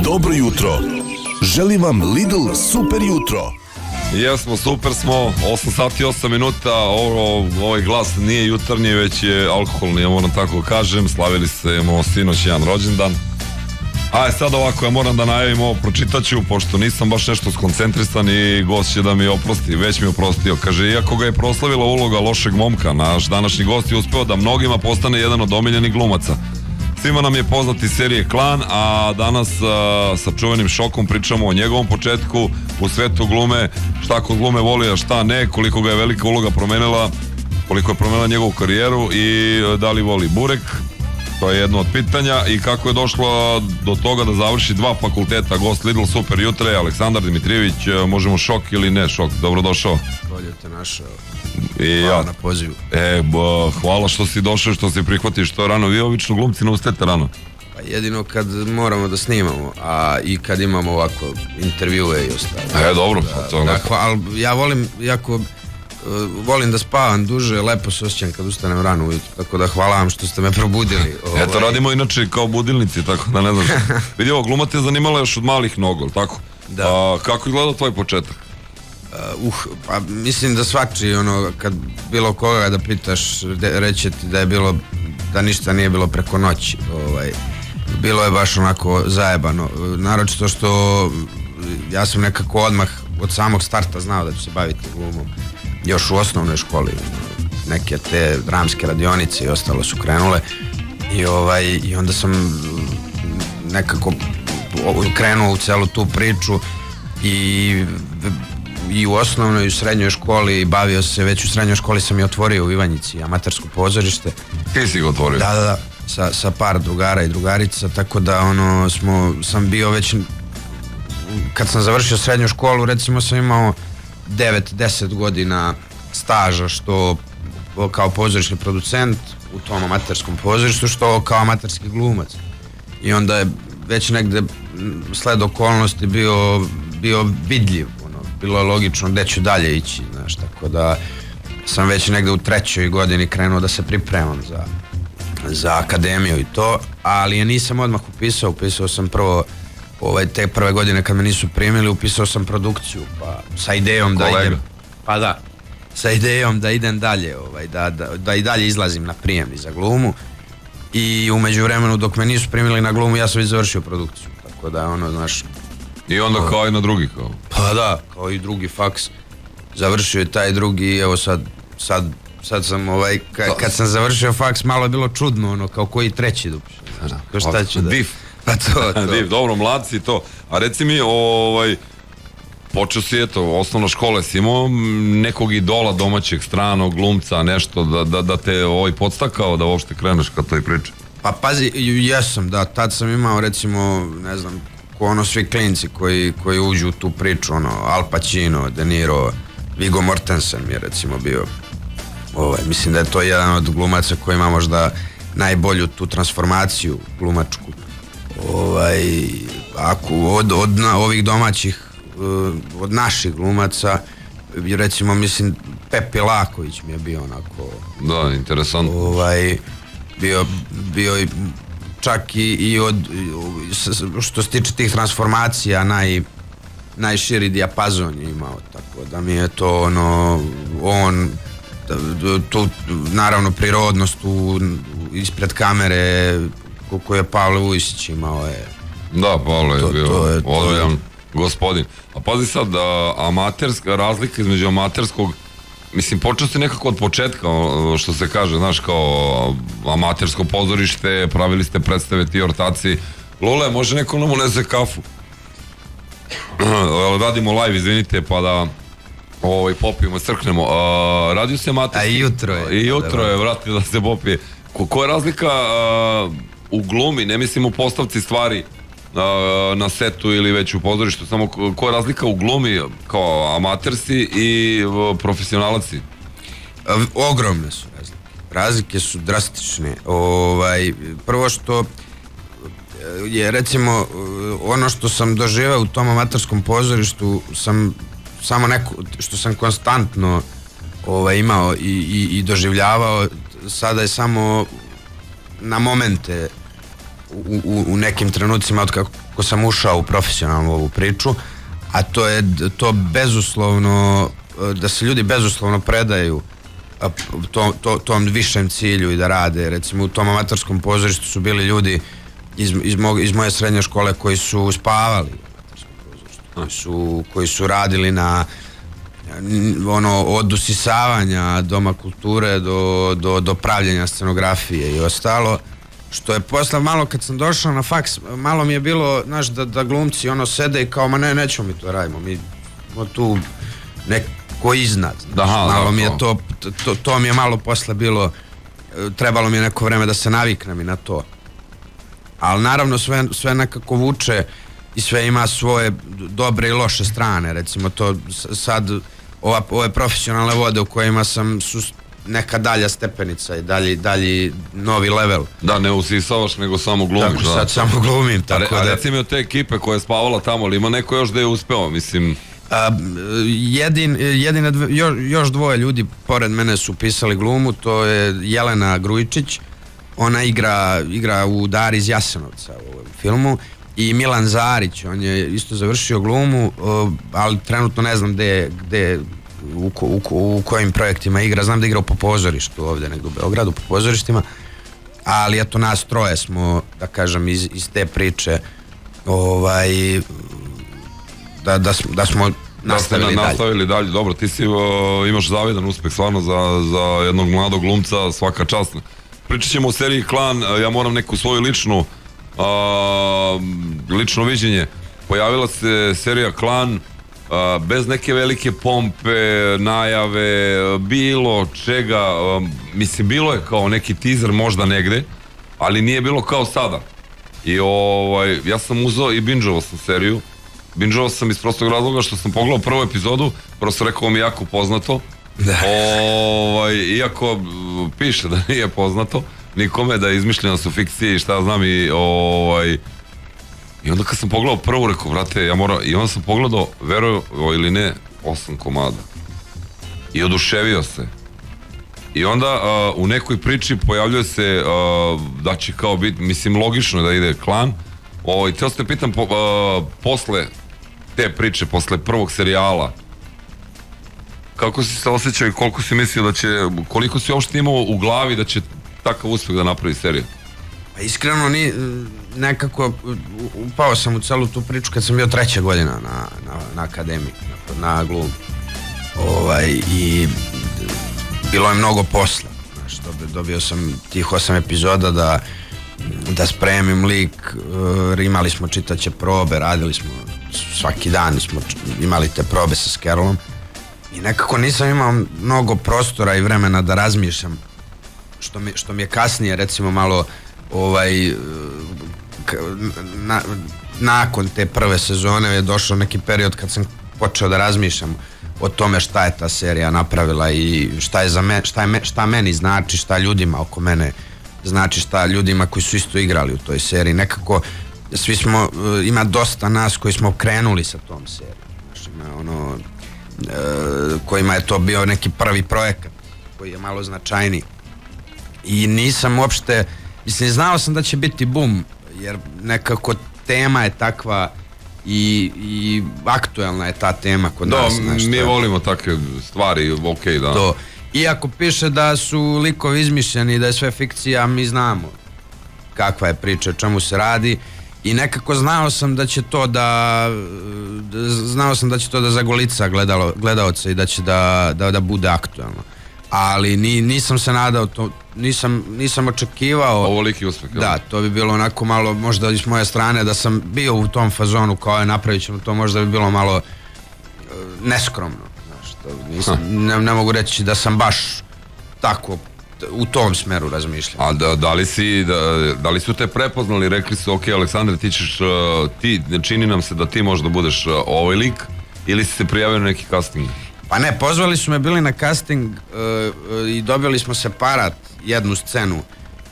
Dobro jutro. Želim vam Lidl super jutro. Jesmo, super smo, 8 sati 8 minuta, ovaj glas nije jutarnji, već je alkoholni, ja moram tako kažem, slavili smo sinoć jedan rođendan. A sad ovako, ja moram da najavim ovo, pročitat ću, pošto nisam baš nešto skoncentrisan i gost će da mi oprosti, već mi oprostio. Kaže, iako ga je proslavila uloga lošeg momka, naš današnji gost je uspeo da mnogima postane jedan od omiljenih glumaca. Svima nam je poznat iz serije Klan, a danas sa čuvenim Šokom pričamo o njegovom početku u svetu glume, šta kod glume voli, a šta ne, koliko ga je velika uloga promenila, koliko je promenila njegovu karijeru i da li voli burek, to je jedno od pitanja, i kako je došlo do toga da završi 2 fakulteta. Gost Lidl super jutre, Aleksandar Dimitrijević. Možemo Šok ili ne Šok? Dobrodošao. Bolje te našao. Hvala na pozivu. Hvala što si došao, što si prihvatio što rano. Vi obično glumci ne ustajete rano? Pa jedino kad moramo da snimamo, a i kad imamo ovako intervjue i ostalo. Dobro. Ali ja volim, jako volim da spavam duže, lepo se osjećam kad ustanem rano ujutro, tako da hvala vam što ste me probudili. Eto, radimo inače kao budilnici, tako da ne znam. Vidi, ovo gluma te zanimala još od malih nogu, tako? Da. Kako je gledao tvoj početak? Pa mislim da svači, kad bilo koga da pitaš, reće ti da je bilo, da ništa nije bilo preko noći. Bilo je baš onako zajebano, naročito što ja sam nekako odmah od samog starta znao da ću se baviti glumom. Još u osnovnoj školi neke te dramske radionice i ostalo su krenule i onda sam nekako krenuo u celu tu priču i u osnovnoj i u srednjoj školi bavio se, već u srednjoj školi sam i otvorio u Ivanjici amatersko pozorište. Ti si ga otvorio? Da, sa par drugara i drugarica, tako da sam bio već, kad sam završio srednju školu, recimo sam imao 9-10 godina staža, što kao pozorišni producent u tom amaterskom pozorištu, što kao amaterski glumac. I onda je već negde sled okolnosti bio vidljiv, bilo je logično gde ću dalje ići, znaš, tako da sam već negde u 3. godini krenuo da se pripremam za akademiju i to, ali je nisam odmah upisao sam prvo te prve godine kad me nisu primili, upisao sam produkciju, pa sa idejom da idem, sa idejom da idem dalje, da i dalje izlazim na prijem i za glumu, i u međuvremenu dok me nisu primili na glumu ja sam već završio produkciju, tako da znaš. I onda kao i na drugi kao? Pa da, kao i drugi faks, završio je taj drugi i evo sad sam kad sam završio faks malo je bilo čudno, kao koji treći dupiš, kao šta ću da... Div. Pa to. Div, dobro, mladci to. A reci mi, počeo si, osnovna škola, si imao nekog idola domaćeg, stranog, glumca, nešto da te podstakao da uopšte kreneš kad toj priči? Pa pazi, jesam, da, tad sam imao recimo, ne znam, svi klinci koji uđu u tu priču, Al Pacino, De Niro, Viggo Mortensen mi je recimo bio. Mislim da je to jedan od glumaca koji ima možda najbolju tu transformaciju glumačku. Ako od ovih domaćih, od naših glumaca, recimo mislim Pepi Laković mi je bio onako... Da, interesantno. Bio čak i od, što se tiče tih transformacija, najširi dijapazon je imao, tako da mi je to tu naravno prirodnost ispred kamere koju je Pavle Vujsić imao je. Da, Pavle je bio odvoljan gospodin. A pazi sad, razlika između amaterskog, mislim, počeo ste nekako od početka, što se kaže, znaš, kao amatersko pozorište, pravili ste predstave, ti ortaci. Lule, može neko nam unese kafu? Radimo live, izvinite, pa da popijemo, crknemo. Radio se amaterski... A i jutro je. I jutro je, vrati, da se popije. Koja je razlika u glumi, ne mislim u postavci stvari, na setu ili već u pozorištu, samo koja je razlika u glumi kao amatersi i profesionalaci? Ogromne su razlike su drastične. Prvo što je recimo ono što sam doživeo u tom amaterskom pozorištu, samo neko što sam konstantno imao i doživljavao, sada je samo na momente u nekim trenucima od kako sam ušao u profesionalnu ovu priču, a to je to bezuslovno, da se ljudi bezuslovno predaju tom višem cilju i da rade. Recimo u tom amatorskom pozorištu su bili ljudi iz moje srednje škole koji su spavali u amatorskom pozorištu, koji su radili na od usisavanja Doma kulture do pravljenja scenografije i ostalo, što je posle malo kad sam došao na faks, malo mi je bilo, znaš, da glumci sede i kao, ma nećemo mi to radimo, mi tu neko iznad, znaš, malo mi je to mi je malo posle bilo, trebalo mi je neko vreme da se naviknem i na to, ali naravno sve nekako vuče i sve ima svoje dobre i loše strane. Recimo to sad ove profesionalne vode u kojima su neka dalja stepenica i dalji novi level. Da, ne usisavaš nego samo glumiš. Tako sad samo glumim. A reci mi od te ekipe koja je spavala tamo, ali ima neko još da je uspeo, mislim? Još dvoje ljudi pored mene su pisali glumu, to je Jelena Grujičić, ona igra u Dari iz Jasenovca u ovom filmu, i Milan Zarić, on je isto završio glumu, ali trenutno ne znam u kojim projektima igra. Znam da igra po pozorištu ovdje negdje u Beogradu, po pozorištima, ali eto nas troje smo, da kažem, iz te priče da smo nastavili dalje. Dobro, ti imaš zavidan uspeh stvarno za jednog mladog glumca, svaka čast. Pričat ćemo o seriji Klan, ja moram neku svoju lično viđenje. Pojavila se serija Klan bez neke velike pompe, najave, bilo čega, mislim bilo je kao neki teaser možda negde, ali nije bilo kao sada. I ja sam uzeo i bingeovao sam seriju. Bingeovao sam iz prostog razloga što sam pogledao prvu epizodu, prosto rekao mi jako poznato. Iako piše da nije poznato nikome, da je izmišljena su fikcije i šta znam, i onda kad sam pogledao prvu, rekao, vrate, i onda sam pogledao, veruju ili ne, 8 komada i oduševio se. I onda u nekoj priči pojavljuje se da će kao biti, mislim, logično da ide Klan. Teo se te pitam, posle te priče, posle prvog serijala, kako si se osjećao i koliko si mislio da će, koliko si uopšte imao u glavi da će takav uspeh da napravi seriju? Iskreno, nekako upao sam u celu tu priču kad sam bio 3. godina na akademiji, na glum. I bilo je mnogo posla. Dobio sam tih 8 epizoda da spremim lik, imali smo čitaće probe, radili smo svaki dan, smo imali te probe sa Skerlom i nekako nisam imao mnogo prostora i vremena da razmišljam, što mi je kasnije, recimo, malo nakon te prve sezone je došao neki period kad sam počeo da razmišljam o tome šta je ta serija napravila i šta meni znači, šta ljudima oko mene znači, šta ljudima koji su isto igrali u toj seriji. Nekako svi smo, ima dosta nas koji smo krenuli sa tom serijom, kojima je to bio neki prvi projekat koji je malo značajniji. I nisam uopšte, mislim, znao sam da će biti bum, jer nekako tema je takva i aktuelna je ta tema kod nas. Mi volimo takve stvari, okej, da. To. Iako piše da su likovi izmišljeni i da je sve fikcija, mi znamo kakva je priča, o čemu se radi, i nekako znao sam da će to da zagolica gledaoca i da će da bude aktuelno. Ali nisam se nadao to, nisam očekivao. Ovoliki uspeh. Da, to bi bilo onako malo, možda iz moje strane, da sam bio u tom fazonu kao napravit ćemo to, možda bi bilo malo neskromno. Ne mogu reći da sam baš tako u tom smeru razmišljao. A da li su te prepoznali, rekli su, ok, Aleksandre, čini nam se da ti možda budeš ovaj lik, ili si se prijavio na neki casting? Pa ne, pozvali su me, bili na casting i dobili smo separat, jednu scenu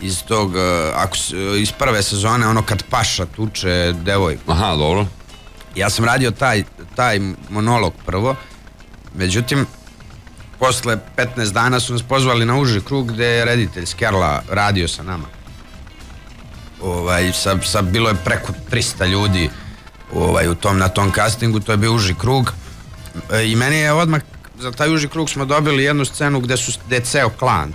iz prve sezone, ono kad paša tuče devojku. Aha, dobro. Ja sam radio taj monolog prvo, međutim, posle 15 dana su nas pozvali na uži krug gde je reditelj Skerla radio sa nama. bilo je preko 300 ljudi na tom castingu, to je bio uži krug i meni je odmah za taj uži krug smo dobili jednu scenu gde je ceo klan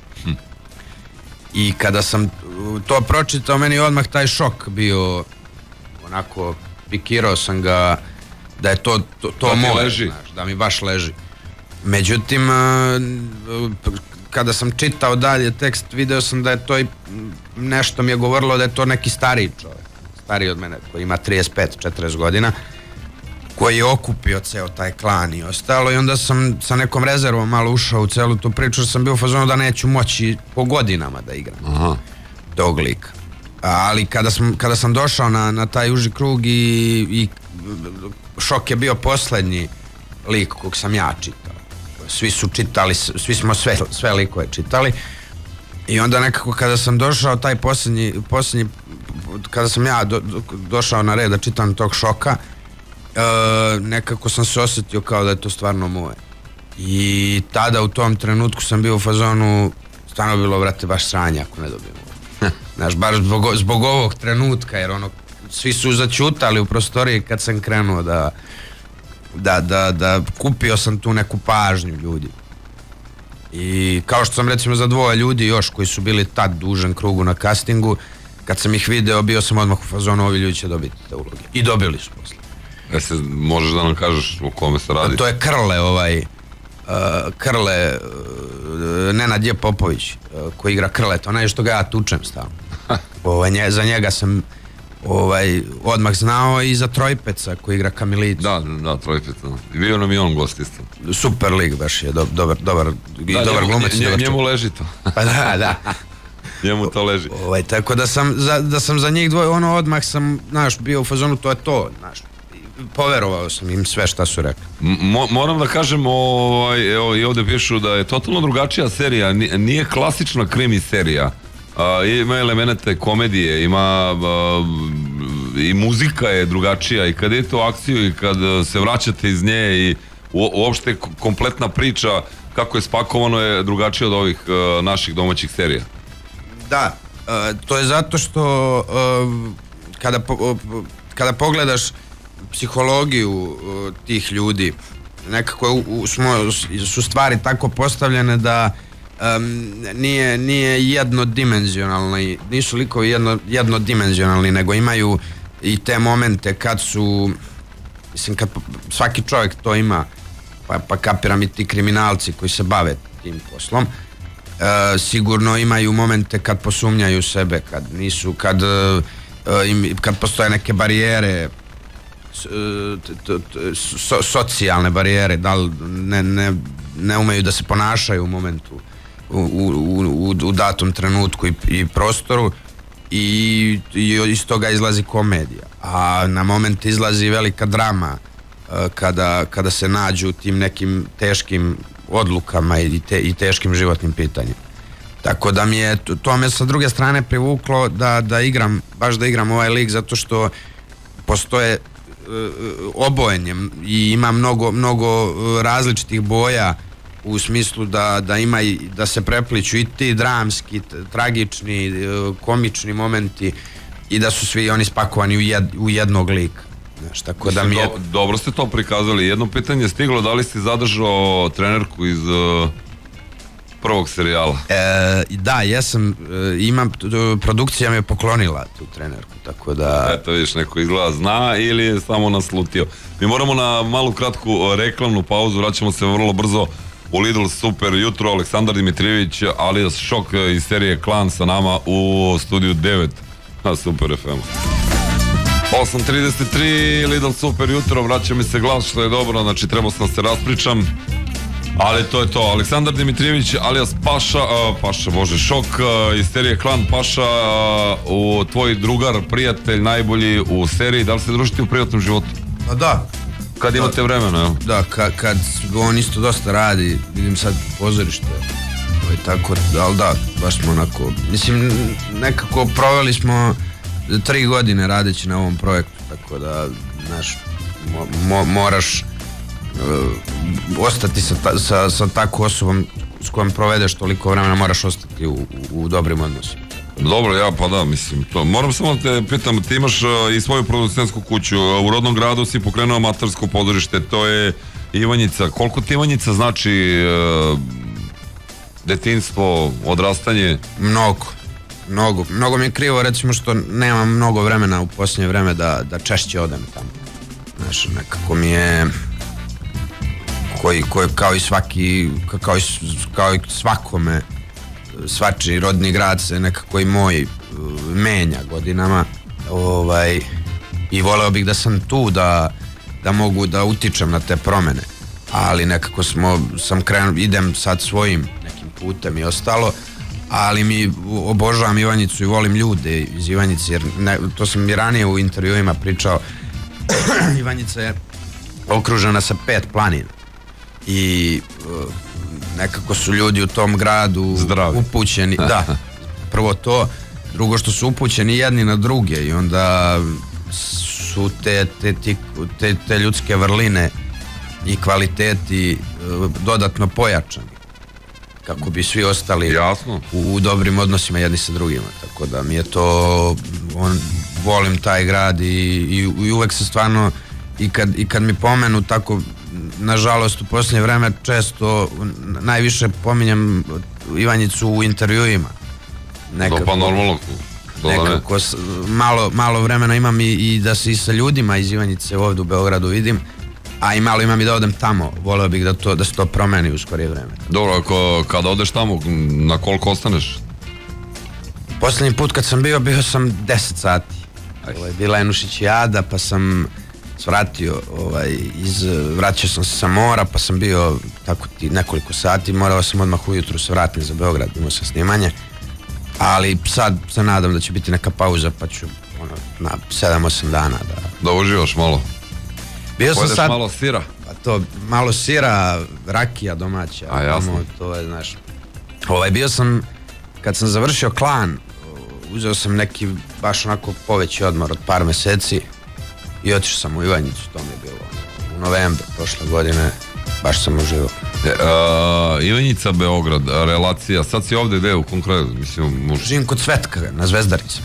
i kada sam to pročitao meni je odmah taj šok bio onako, pikirao sam ga da je to moje, da mi baš leži. Međutim, kada sam čitao dalje tekst, video sam da je to nešto mi je govorilo da je to neki stariji čovjek, stariji od mene, koji ima 35-40 godina, koji je okupio ceo taj klan i ostalo, i onda sam sa nekom rezervom malo ušao u celu tu priču, jer sam bio u fazonu da neću moći po godinama da igram tog lika. Ali kada sam došao na taj uži krug i šok je bio poslednji lik kog sam ja čitao. Svi su čitali, svi smo sve likove čitali i onda nekako kada sam došao taj posljednji kada sam ja došao na red da čitam tog Šoka, nekako sam se osjetio kao da je to stvarno moje. I tada u tom trenutku sam bio u fazonu, stvarno bilo, brate, baš sranje ako ne dobijem ovo. Znaš, baš zbog ovog trenutka, jer svi su začutali u prostoriji kad sam krenuo da kupio sam tu neku pažnju ljudi. I kao što sam recimo za 2 ljudi još koji su bili tad dužan krugu na castingu, kad sam ih video, bio sam odmah u fazonu, ovi ljudi će dobiti te uloge. I dobili su posle. Možeš da nam kažeš o kome se radi? To je Krle, Nenad J. Popović, koji igra Krleta, onaj što ga ja tučem stalno. Za njega sam odmah znao, i za Trojpeca koji igra Kamilicu. Da, Trojpeca. I bio nam i on gost isto. Super lik, baš je dobar glumac. Njemu leži to. Pa da. Njemu to leži. Tako da sam za njih dvoje, odmah sam, znaš, bio u fazonu, to je to, znaš. Poverovao sam im sve šta su rekli. Moram da kažem, i ovdje pišu da je totalno drugačija serija, nije klasična krimi serija. Ima elemente komedije, ima i muzika je drugačija, i kad idete u akciju i kad se vraćate iz nje, i uopšte kompletna priča kako je spakovano je drugačije od ovih naših domaćih serija. Da, to je zato što kada pogledaš psihologiju tih ljudi, nekako su stvari tako postavljene da nije jednodimenzionalni, nisu likovi jednodimenzionalni, nego imaju i te momente kad su, mislim, kad svaki čovjek to ima, pa kapiram i ti kriminalci koji se bave tim poslom, sigurno imaju momente kad posumnjaju sebe, kad postoje neke barijere, socijalne barijere, da li ne umeju da se ponašaju u momentu, u datom trenutku i prostoru, i iz toga izlazi komedija, a na moment izlazi velika drama kada se nađu tim nekim teškim odlukama i teškim životnim pitanjima. Tako da to me sa druge strane privuklo da igram ovaj lik, zato što postoje obojenje i ima mnogo različitih boja, u smislu da se prepliču i ti dramski, tragični, komični momenti, i da su svi oni spakovani u jednog lika. Tako da mi je... Dobro ste to prikazali. Jedno pitanje je stiglo, da li si zadržao trenerku iz prvog serijala? Da, jesam, produkcija me poklonila tu trenerku, tako da... Eto vidiš, neko izgleda zna ili je samo naslutio. Mi moramo na malu kratku reklamnu pauzu, vraćamo se vrlo brzo u Lidl Super jutro. Aleksandar Dimitrijević alias Šok iz serije Klan sa nama u studiju 9 na Super FM. 8:33, Lidl Super jutro, vraća mi se glas, što je dobro, znači trebao sam se raspričam, ali to je to. Aleksandar Dimitrijević alias Šok iz serije Klan. Paša, tvoj drugar, prijatelj, najbolji u seriji. Da li se družite u privatnom životu? Pa da. Kad imate vremena, evo? Da, kad on isto dosta radi, vidim sad pozorište, tako, ali da, baš smo onako, mislim, nekako proveli smo 3 godine radeći na ovom projektu, tako da, znaš, moraš ostati sa takvom osobom s kojom provedeš toliko vremena, moraš ostati u dobrim odnosima. Dobro, ja pa da, mislim, to. Moram samo te pitam, ti imaš i svoju producentsku kuću, u rodnom gradu si pokrenuo amatersko pozorište, to je Ivanjica. Koliko ti Ivanjica znači detinjstvo, odrastanje? Mnogo mi je krivo, recimo, što nemam mnogo vremena u posljednje vreme da češće odem tamo. Znaš, nekako mi je koji kao i svakome, svačiji rodni grad se nekako i moj menja godinama, i voleo bih da sam tu da mogu da utičem na te promene, ali nekako sam krenuo, idem sad svojim nekim putem i ostalo, ali obožavam Ivanjicu i volim ljude iz Ivanjice, jer to sam i ranije u intervjuima pričao. Ivanjica je okružena sa 5 planina i nekako su ljudi u tom gradu upućeni, da, prvo to, drugo što su upućeni jedni na druge i onda su te ljudske vrline i kvaliteti dodatno pojačani kako bi svi ostali u dobrim odnosima jedni sa drugima, tako da mi je to, volim taj grad i uvek se stvarno i kad mi pomenu tako, nažalost u posljednje vreme često najviše pominjem Ivanjicu u intervjuima. Pa normalno. Nekako malo vremena imam i da se i sa ljudima iz Ivanjice ovdje u Beogradu vidim, a i malo imam i da odem tamo. Voleo bih da se to promeni u skorije vreme. Dobro, kada odeš tamo, na koliko ostaneš? Posljednji put kad sam bio sam 10 sati. Bila je Nušićijada, pa sam svratio, vraćao sam se sa mora, pa sam bio tako nekoliko sati, morao sam odmah ujutru se vratiti za Beograd, imao sam snimanje, ali sad se nadam da će biti neka pauza, pa ću na 7-8 dana da uživaš malo. Bio sam sad, malo sira? Pa to, malo sira, rakija domaća. A jasno. To je, znaš, bio sam, kad sam završio Klan, uzeo sam neki baš onako poveći odmor od par meseci i otišao sam u Ivanjicu, to mi je bilo u novembru prošle godine, baš sam uživao. Ivanjica, Beograd, relacija, sad si ovdje gde u konkretno? Živim kod Cvetka, na Zvezdarici.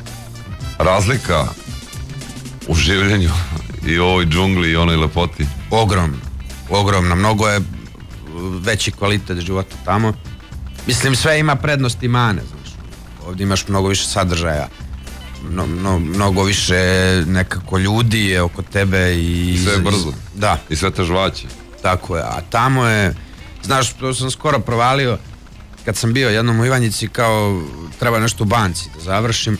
Razlika u življenju i ovoj džungli i onoj lepoti? Ogromno, mnogo je veći kvalitet života tamo. Mislim, sve ima prednosti i mane, znaš. Ovdje imaš mnogo više sadržaja, mnogo više nekako ljudi je oko tebe i sve je brzo. Da. I sve te žvaće. Tako je, a tamo je, znaš, to sam skoro provalio kad sam bio jednom u Ivanjici, kao treba nešto u banci da završim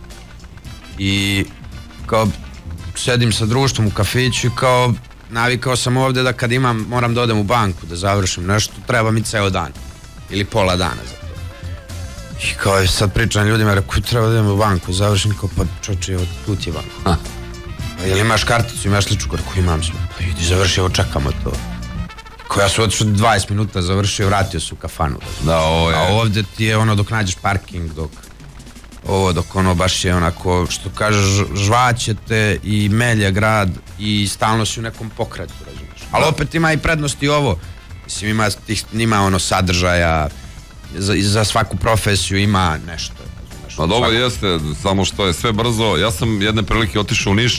i kao sedim sa društvom u kafiću i kao navikao sam ovdje da kad moram da odem u banku da završim nešto, treba mi ceo dan ili pola dana za to. I kao sad pričam ljudima, rekao, treba da idem u banku, završim, kao pa čoče, tu ti je banka. Jel imaš karticu, imaš ličku, rekao, imam sve. Pa idi završi, evo čekamo to. Kao ja sam otišao 20 minuta, završio, vratio se u kafanu. Da, ovo je. A ovdje ti je dok nađeš parking, dok baš je onako, što kažeš, žvaćete i melje grad i stalno si u nekom pokretu, razumiješ. Ali opet ima i prednosti ovo. Mislim, ima sadržaja, za svaku profesiju ima nešto. A dobro jeste, samo što je sve brzo. Ja sam jedne prilike otišao u Niš,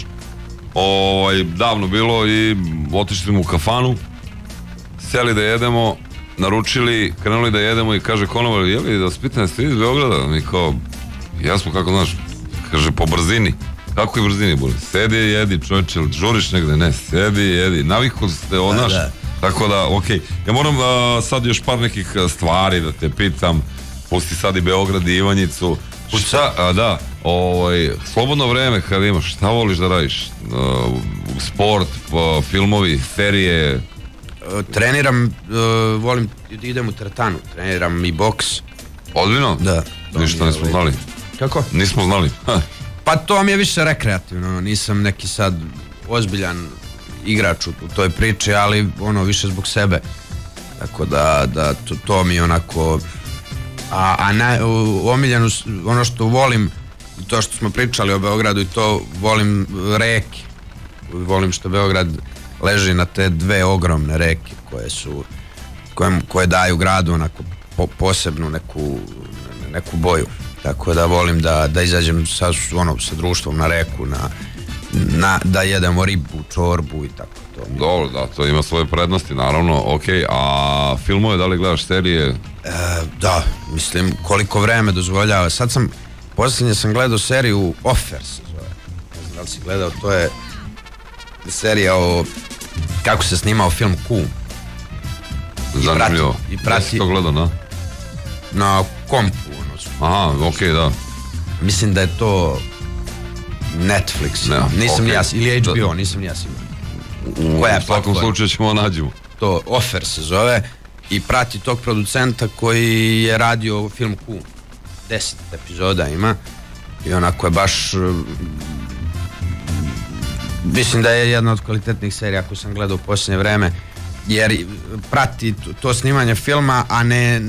davno bilo, i otišli smo u kafanu, seli da jedemo, naručili, krenuli da jedemo i kaže konobar, jeli da vas pitam, jeste vi iz Beograda? Mi kao, jasno, kako znaš, kaže po brzini. Kako je brzini bude? Sedi i jedi, čovječe, žuriš negde? Ne, sedi i jedi. Navikli ste od naš. Tako da, okej. Ja moram sad još par nekih stvari da te pitam. Pusti sad i Beograd i Ivanjicu. Da, slobodno vreme kad imaš, šta voliš da radiš? Sport, filmovi, serije? Treniram, volim, idem u teretanu, treniram i boks. Ozbiljno? Da. Ništa nismo znali. Kako? Nismo znali. Pa to mi je više rekreativno, nisam neki sad ozbiljan igrač u toj priči, ali više zbog sebe. Tako da to mi je onako, a omiljeno, ono što volim, to što smo pričali o Beogradu, i to volim reke. Volim što Beograd leži na te dve ogromne reke koje daju gradu onako posebnu neku boju. tako da volim da izađem sa društvom na reku, da jedemo ribu, čorbu i tako to. Dobro, da, to ima svoje prednosti, naravno, okej, a filmove, da li gledaš serije? Da, mislim, koliko vreme dozvoljava. Posljednje sam gledao seriju Offer se zove, ne znam da li si gledao, to je serija o kako se snimao film Kum. Zanimljivo, da si to gledao, da? Na kompu, aha, okej, da. Mislim da je to Netflix, nisam ni ja, ili HBO, nisam ni ja sigurno. U svakom slučaju ćemo nađemo. To Offer se zove i prati tog producenta koji je radio film Kum. 10 epizoda ima i onako je baš, mislim da je jedna od kvalitetnih serija koju sam gledao u posljednje vreme, jer prati to snimanje filma, a ne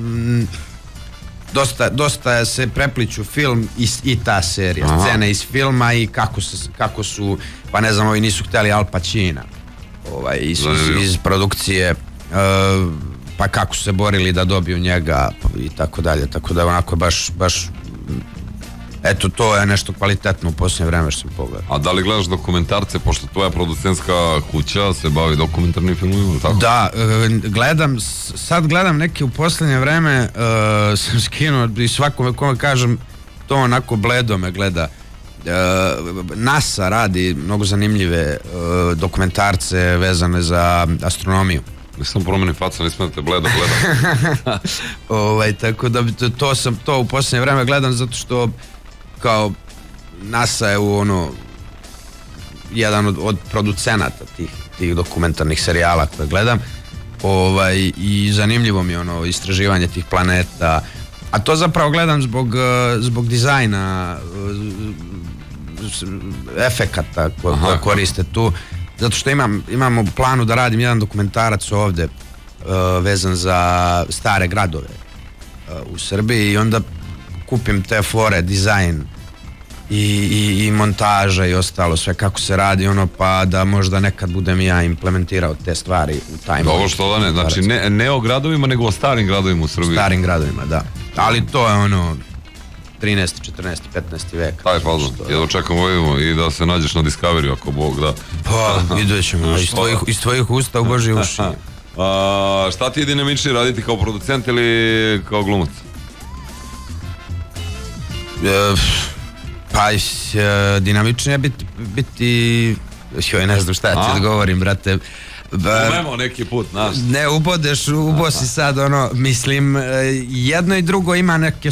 dosta se prepliču film i ta serija, scene iz filma i kako su, pa ne znam, ovi nisu htjeli Al Pacina iz produkcije, pa kako su se borili da dobiju njega i tako dalje, tako da onako baš eto, to je nešto kvalitetno u posljednje vreme što sam pogledao. A da li gledaš dokumentarce, pošto tvoja producentska kuća se bavi dokumentarnim filmovima, tako? Da, sad gledam neke u posljednje vreme, sam skinuo i svakome kome kažem, to onako bledo me gleda. NASA radi mnogo zanimljive dokumentarce vezane za astronomiju. Nisam promeni faca, nisam da te bledo tako da to u posljednje vreme gledam zato što kao NASA je jedan od producenata tih dokumentarnih serijala koje gledam, i zanimljivo mi je istraživanje tih planeta, a to zapravo gledam zbog dizajna, efekata koje koriste tu, zato što imam u planu da radim jedan dokumentarac ovde vezan za stare gradove u Srbiji i onda kupim te fore, dizajn i montaža i ostalo, sve kako se radi, pa da možda nekad budem ja implementirao te stvari u taj moment. Ovo što da ne, znači ne o gradovima, nego o starim gradovima u Srbiji. Starim gradovima, da. Ali to je 13. 14. 15. vek. Taj fazon, jedno čekamo vidimo i da se nađeš na Discovery ako Bog da. Pa, vidjet ćemo, iz tvojih usta u Božje uši. Šta ti je dinamičnije raditi kao producent ili kao glumac? Pa dinamičnije biti ne znam šta ja ti odgovorim, brate. Umemo neki put, znaš. Ne ubodeš, ubosi sad mislim, jedno i drugo ima neke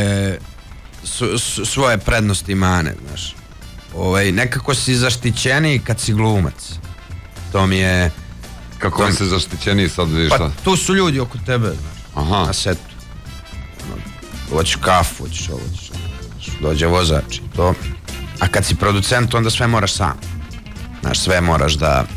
svoje prednosti i mane, znaš. Nekako si zaštićeniji kad si glumac. To mi je... Kako si zaštićeniji sad, vidiš šta? Pa tu su ljudi oko tebe, znaš, na setu. Hoćeš kafu, hoćeš ovo, dođe vozač i to. A kad si producent, onda sve moraš sam. Znaš, sve moraš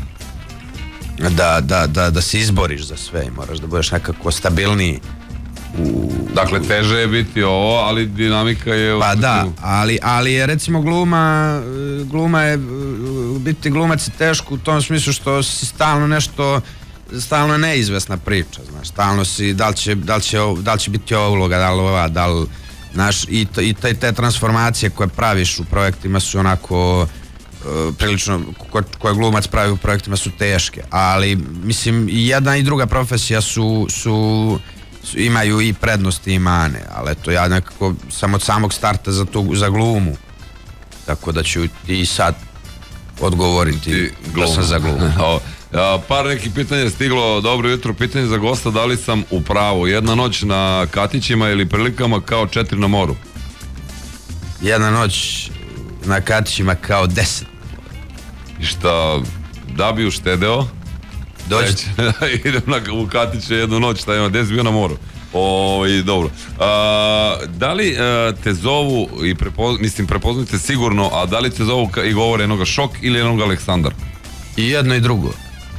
da se izboriš za sve i moraš da budeš nekako stabilniji. Dakle, teže je biti ovo, ali dinamika je... Pa da, ali je recimo gluma je, biti glumac je teško u tom smislu što si stalno nešto, stalno neizvesna priča, znaš, stalno si, da li će biti ova uloga, da li ova, da li, znaš, i te transformacije koje praviš u projektima su onako prilično, koje glumac pravi u projektima su teške, ali mislim i jedna i druga profesija imaju i prednosti i mane, ali eto ja nekako sam od samog starta za glumu, tako da ću i sad odgovoriti da sam za glumu. Par nekih pitanja je stiglo. Dobro jutro, pitanje za gosta, da li sam u pravu? Jedna noć na Katićima ili Prilikama kao 4 na moru? Jedna noć na Katićima kao 10. I šta, da bi uštedeo? Dođite. Idem u Katiće jednu noć, šta ima, 10 bio na moru. Dobro. Da li te zovu i prepoznate sigurno, a da li te zovu i govore jednoga Šok ili jednoga Aleksandar? I jedno i drugo.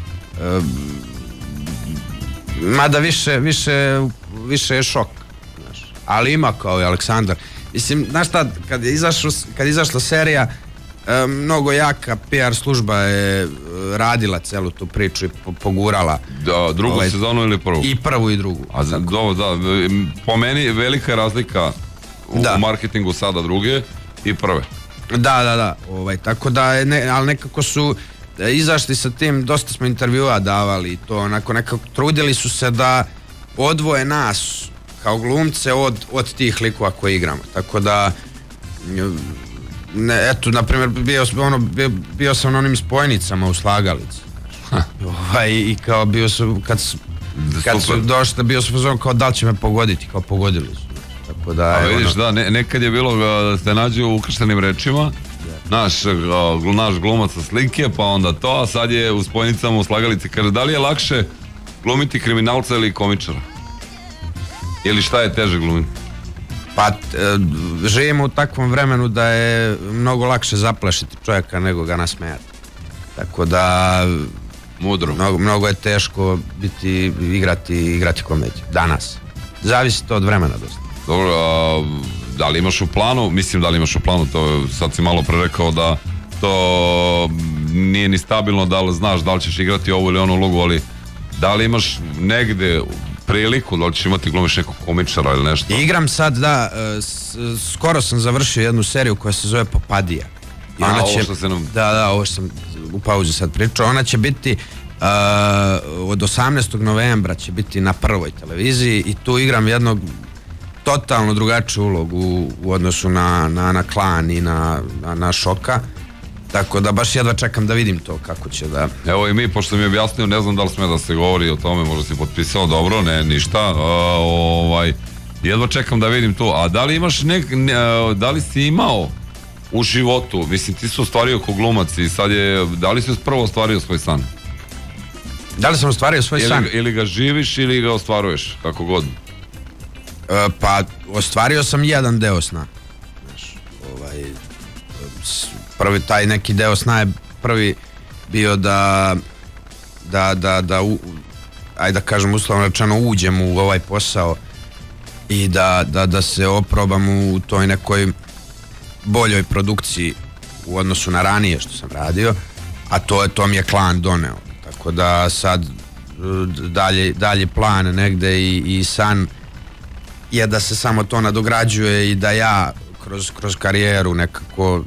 Mada više je Šok, ali ima kao i Aleksandar. Mislim, znaš šta, kad je izašla serija, mnogo jaka PR služba je radila celu tu priču i pogurala. Drugu sezonu ili prvu? I prvu i drugu. Po meni velika razlika u marketingu sada druge i prve. Da, tako da, ali nekako su izašli sa tim, dosta smo intervjua davali i to, onako nekako trudili su se da odvoje nas kao glumce od tih likova koje igramo, tako da eto, na primjer, bio sam na onim spojnicama u Slagalici i kao bio sam, kad su došli, bio sam pozvan kao da li će me pogoditi, kao pogodili su. Tako da, vidiš, da, nekad je bilo da ste nađu u ukrštenim rečima, naš glumac sa slike, pa onda to, a sad je u spojnicama u Slagalici. Kaže, da li je lakše glumiti kriminalca ili komičara? Ili šta je teže glumiti? Pa, živimo u takvom vremenu da je mnogo lakše zaplašiti čovjeka nego ga nasmejati. Tako da, mudro. Mnogo je teško igrati komediju. Danas. Zavisi to od vremena dosta. Dobro, da li imaš u planu, to sad si malo pre rekao da to nije ni stabilno, da li znaš da li ćeš igrati ovu ili onu ulogu, ali da li imaš negde priliku, da li ćeš imati glumiš nekog komičara ili nešto? Igram sad, da, skoro sam završio jednu seriju koja se zove Popadija. Ovo što se nam... Da, ovo što sam u pauzi sad pričao, ona će biti od 18. novembra će biti na Prvoj televiziji i tu igram jednog totalno drugačiju ulogu u odnosu na Klan i na Šoka, tako da baš jedva čekam da vidim to kako će da... Evo i mi, pošto mi je objasnio, ne znam da li sme da se govori o tome, možda si potpisao, dobro, ne, ništa, jedva čekam da vidim to, a da li imaš da li si imao u životu, mislim ti su ostvario ko glumac i sad je, da li si prvo ostvario svoj san? Da li sam ostvario svoj san? Ili ga živiš ili ga ostvaruješ, kako god? Pa, ostvario sam jedan deo sna. Prvi taj neki deo sna je prvi bio da ajde da kažem uslovno rečeno, uđem u ovaj posao i da se oprobam u toj nekoj boljoj produkciji u odnosu na ranije što sam radio, a to mi je Klan doneo. Tako da sad dalje plan negde i san je da se samo to nadograđuje i da ja kroz karijeru nekako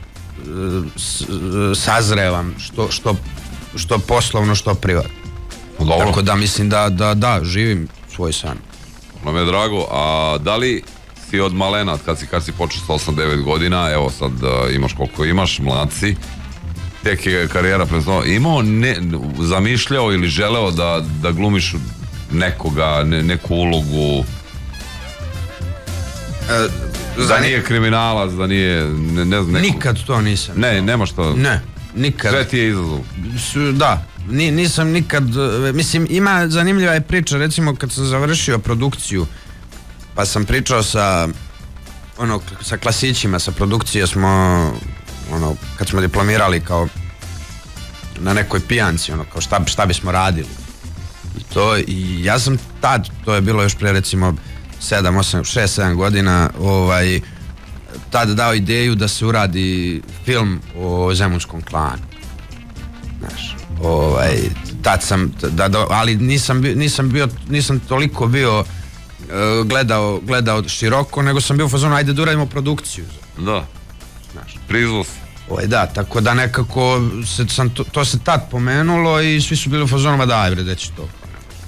sazrevam što poslovno, što privatno. Dobro. Tako da mislim da živim svoj san. Nam je drago, a da li si od malena, kad si počeo sa 8-9 godina, evo sad imaš koliko imaš, mlad si, tek je karijera imao zamišljao ili želeo da glumiš nekoga, neku ulogu, da nije kriminalac, da nije, ne znam, nikad to nisam. Ne, nema što. Ne, nikad. Sve ti je izazov. Da, nisam nikad, mislim, ima zanimljiva je priča, recimo kad sam završio produkciju, pa sam pričao sa klasićima, sa produkcije smo, kad smo diplomirali kao na nekoj pijanci, kao šta bismo radili. I ja sam tad, to je bilo još pre recimo 6-7 godina, tad dao ideju da se uradi film o Zemunskom klanu. Znaš, tad sam, ali nisam toliko bio gledao široko, nego sam bio u fazonu, ajde da uradimo produkciju. Da, prizvus. Da, tako da nekako to se tad pomenulo i svi su bili u fazonu, ma daj bre, da će to.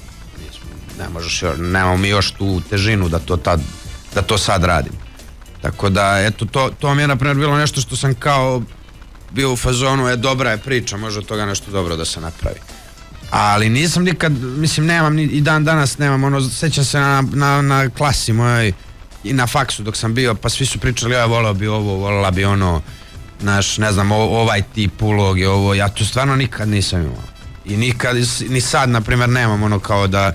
Ne možeš, nemamo mi još tu težinu da to sad radim. Tako da, eto, to mi je na primjer bilo nešto što sam kao bio u fazonu, dobra je priča, može od toga nešto dobro da se napravi. Ali nisam nikad, mislim, nemam i dan danas nemam, sećam se na klasi mojoj i na faksu dok sam bio, pa svi su pričali, ja volao bi ovo, volala bi ono, ne znam, ovaj tip uloge, ovo, ja to stvarno nikad nisam imao. I nikad, ni sad, na primjer, nemam kao da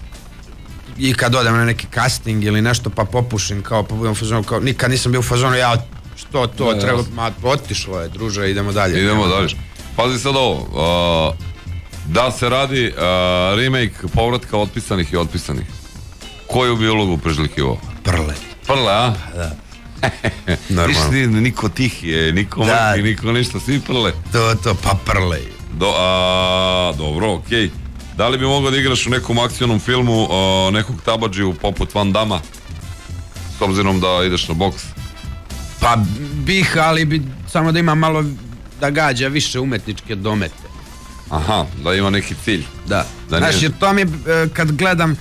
i kad odem na neki casting ili nešto pa popušim pa budem u fazonu, nikad nisam bio u fazonu, što to treba, otišlo je, druže, idemo dalje. Pazi sad ovo, da se radi remake povratka otpisanih i otpisanih, koju bi ulogu priželjkivao? Prle, a? Da. Normalno. Niko tihi, niko mrki, niko ništa, svi Prle. Pa Prle. Dobro, okej. Da li bi mogao da igraš u nekom akcionom filmu nekog tabadžiju poput Van Damme? s obzirom da ideš na boks? Pa bih, ali bi samo da ima malo, da gađa više umetničke domete. Aha, da ima neki cilj. Da. Da Znaš, jer to mi je, kad gledam,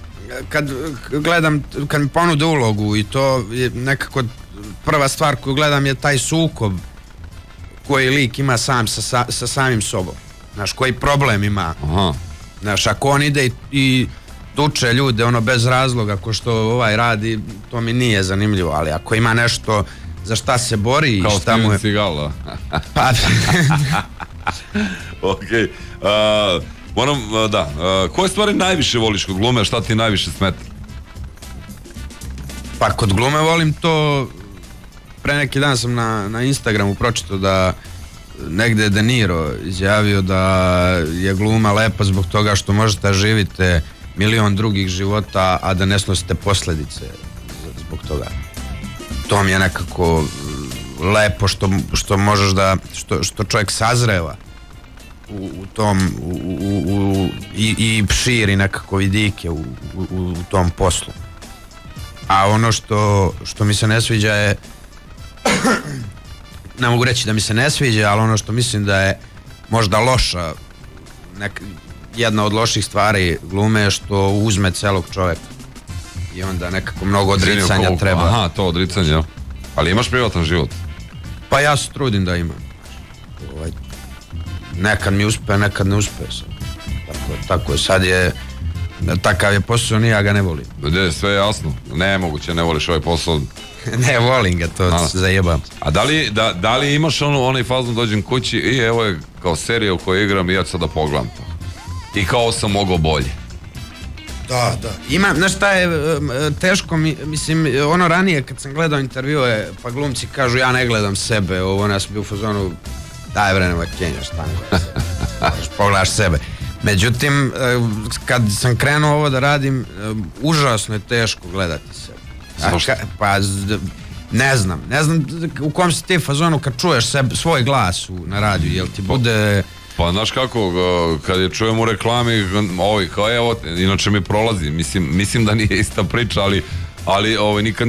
kad mi ponude ulogu i to je nekako prva stvar koju gledam je taj sukob koji lik ima sam sa samim sobom. Znaš, koji problem ima. Aha. Znaš, ako on ide i tuče ljude ono bez razloga ko što ovaj radi, to mi nije zanimljivo, ali ako ima nešto za šta se bori kao i šta mu je... Seagal, da. Pa... Okej. Moram, da. Koje stvari najviše voliš kod glume, šta ti najviše smeta? Pa kod glume volim to, pre neki dan sam na Instagramu pročitao da negde je De Niro izjavio da je gluma lepa zbog toga što možete da živite milion drugih života, a da ne snosite posledice zbog toga. To mi je nekako lepo što možeš da, što čovjek sazreva u tom i širi nekako vidike u tom poslu. A ono što mi se ne sviđa je, ne mogu reći da mi se ne sviđa, ali ono što mislim da je možda loša, jedna od loših stvari glume je što uzme celog čovjeka i onda nekako mnogo odricanja treba. Aha, to odricanje, ja. Ali imaš privatan život? Pa ja se trudim da imam. Nekad mi uspe, nekad ne uspe. Tako je, sad je, takav je posao, ni ja ga ne volim. Sve je jasno, nemoguće, ne voliš ovaj posao. Ne volim ga, to zajebam. A da li imaš onaj fazon, dođem kući i evo je kao serija u kojoj igram i ja ću sad da pogledam to. I kao sam mogao bolje. Da. Ima, znaš šta je teško, mislim, ono ranije kad sam gledao intervjue, pa glumci kažu ja ne gledam sebe, ovo nas bi u fazonu, daj bre, nema Kenja, šta ne pogledaš sebe. Međutim, kad sam krenuo ovo da radim, užasno je teško gledati sebe. Pa ne znam u kom si ti fazonu kad čuješ svoj glas na radiju, jel ti bude... Pa znaš kako, kad je čujem u reklami, kao evo, inače mi prolazi, mislim da nije ista priča, ali nikad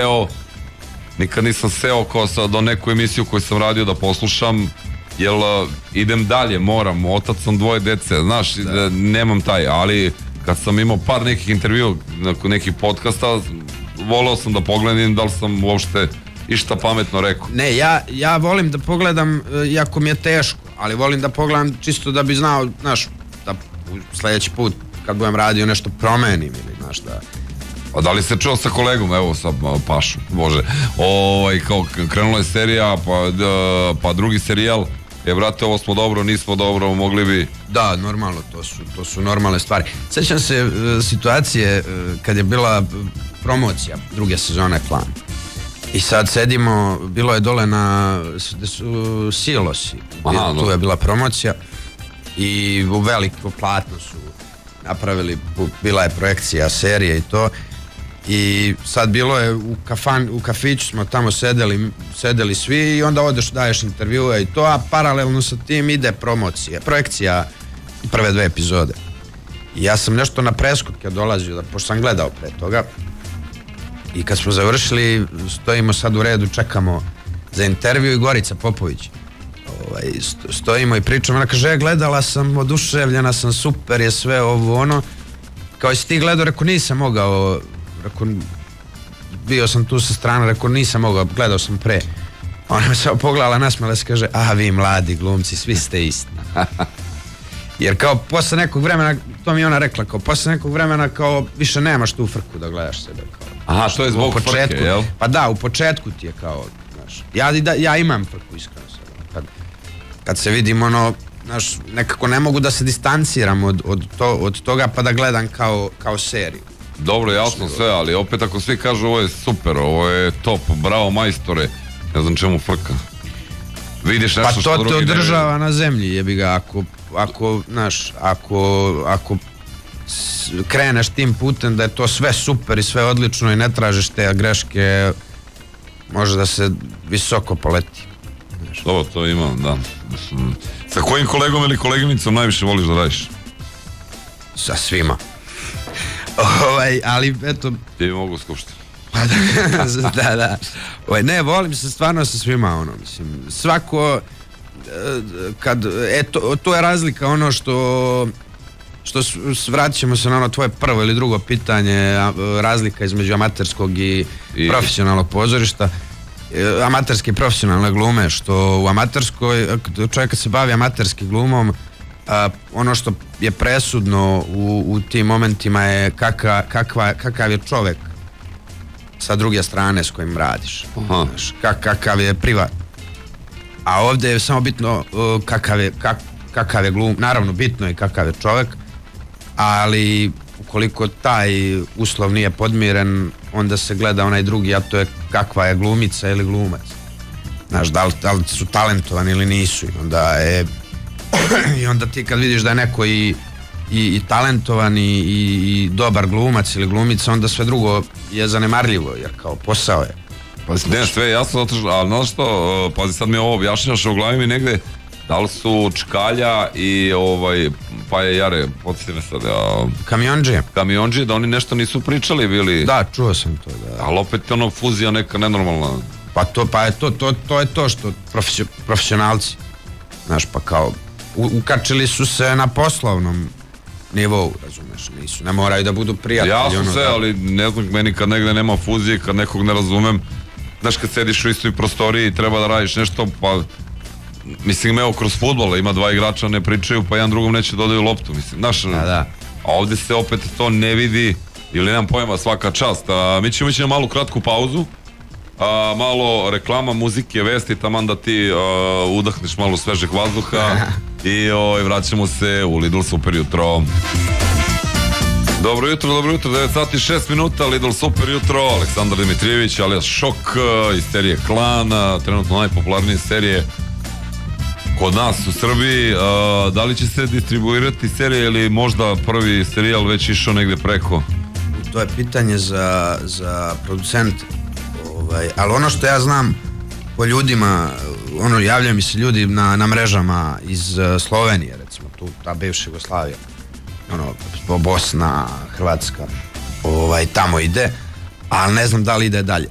nisam seo kao sad do neku emisiju koju sam radio da poslušam, jer idem dalje, moram, otac sam 2 dece, znaš, nemam taj, ali kad sam imao par nekih intervjua, nekih podcasta, voleo sam da pogledam da li sam uopšte išta pametno rekao. Ne, ja volim da pogledam, iako mi je teško, ali volim da pogledam čisto da bi znao, znaš, da sljedeći put kad budem radio nešto promenim ili znaš da... A da li se čuo sa kolegom, evo sa Pašom, bože, kao krenula je serija, pa drugi serijal, brate, ovo smo dobro, nismo dobro, mogli bi... Da, normalno, to su normalne stvari. Sjećam se situacije kad je bila promocija druge sezone Klan. I sad sedimo, bilo je dole gde su silosi, tu je bila promocija i u veliko platno su napravili, bila je projekcija serije i to. I sad bilo je u kafiću smo tamo sedeli svi i onda odeš, daješ intervjue i to, a paralelno sa tim ide projekcija prve 2 epizode. I ja sam nešto na preskutke dolazio, pošto sam gledao pre toga, i kad smo završili, stojimo sad u redu, čekamo za intervju i Gorica Popović. Stojimo i pričamo, ona kaže, gledala sam, oduševljena sam, super je sve ovo, ono. Kao jesi ti gledao, rekao, nisam mogao, rekao, bio sam tu sa strane, rekao, nisam mogao, gledao sam pre. Ona me samo pogledala, nasmela se, kaže, a vi mladi glumci, svi ste isti. Jer kao posle nekog vremena, to mi je ona rekla, kao posle nekog vremena kao više nemaš tu frku da gledaš sebe. Aha, što je zbog frke, jel? Pa da, u početku ti je kao, znaš, ja imam frku iskreno sebe. Kad se vidim ono, znaš, nekako ne mogu da se distanciram od toga pa da gledam kao seriju. Dobro, jasno sve, ali opet ako svi kažu ovo je super, ovo je top, bravo majstore, ne znam čemu frka. Vidiš nešto što drugi ne vidi. Pa to te održava na zemlji, jebi ga, ako kreneš tim putem da je to sve super i sve odlično i ne tražiš te greške, može da se visoko poleti. Dobro, to imam, da. Sa kojim kolegom ili koleginicom najviše voliš da radiš? Sa svima. Ali eto... Ti mogu skupštiti. Pa da. Ne, volim se stvarno sa svima, mislim, svako, to je razlika, što vratit ćemo se na ono tvoje prvo ili drugo pitanje, razlika između amaterskog i profesionalnog pozorišta, amaterske i profesionalne glume, što u amaterskoj, čovjek kad se bavi amaterskim glumom, ono što je presudno u tim momentima je kakav je čovjek sa druge strane s kojim radiš, kakav je privat, a ovdje je samo bitno kakav je glum, naravno bitno je kakav je čovjek, ali ukoliko taj uslov nije podmiren, onda se gleda onaj drugi, a to je kakva je glumica ili glumac. Znaš, da li su talentovani ili nisu. I onda ti kad vidiš da je neko i talentovan i dobar glumac ili glumica, onda sve drugo je zanemarljivo, jer kao posao je. Pa ne, sve je jasno, ali znaš što, pazi, sad mi ovo objašnjaš, u glavi mi negde, da li su Čkalja i Paja Jare, podsjeti me sad, Kamionđije, da oni nešto nisu pričali bili. Da, čuo sam to, da. Ali opet fuzija neka nenormalna. To je to što profesionalci, znaš, pa kao, ukačili su se na poslovnom nivou, razumeš, ne moraju da budu prijatelji. Jasno sve, ali ne znam, meni kad negde nema fuzije, kad nekog ne razumem, znaš, kad sediš u istoj prostoriji i treba da radiš nešto, pa mislim, evo, kroz fudbal ima dva igrača, ne pričaju, pa jedan drugom neće dodaju loptu, mislim, znaš, a ovdje se opet to ne vidi, ili nemam pojma, svaka čast. Mi ćemo ići na malu kratku pauzu, malo reklama, muzike, vesti, taman da ti udahneš malo svežeg vazduha i vraćamo se u Lidl Super jutro. Dobro jutro, 9 sati 6 minuta, Lidl Super jutro, Aleksandar Dimitrijević, alias Šok, iz serije Klan, trenutno najpopularnije serije kod nas u Srbiji. Da li će se distribuirati serije ili možda prvi serijal već išao negde preko? To je pitanje za producente, ali ono što ja znam po ljudima, javljaju mi se ljudi na mrežama iz Slovenije, recimo, tu ta bivša Jugoslavija, Bosna, Hrvatska, tamo ide, ali ne znam da li ide dalje.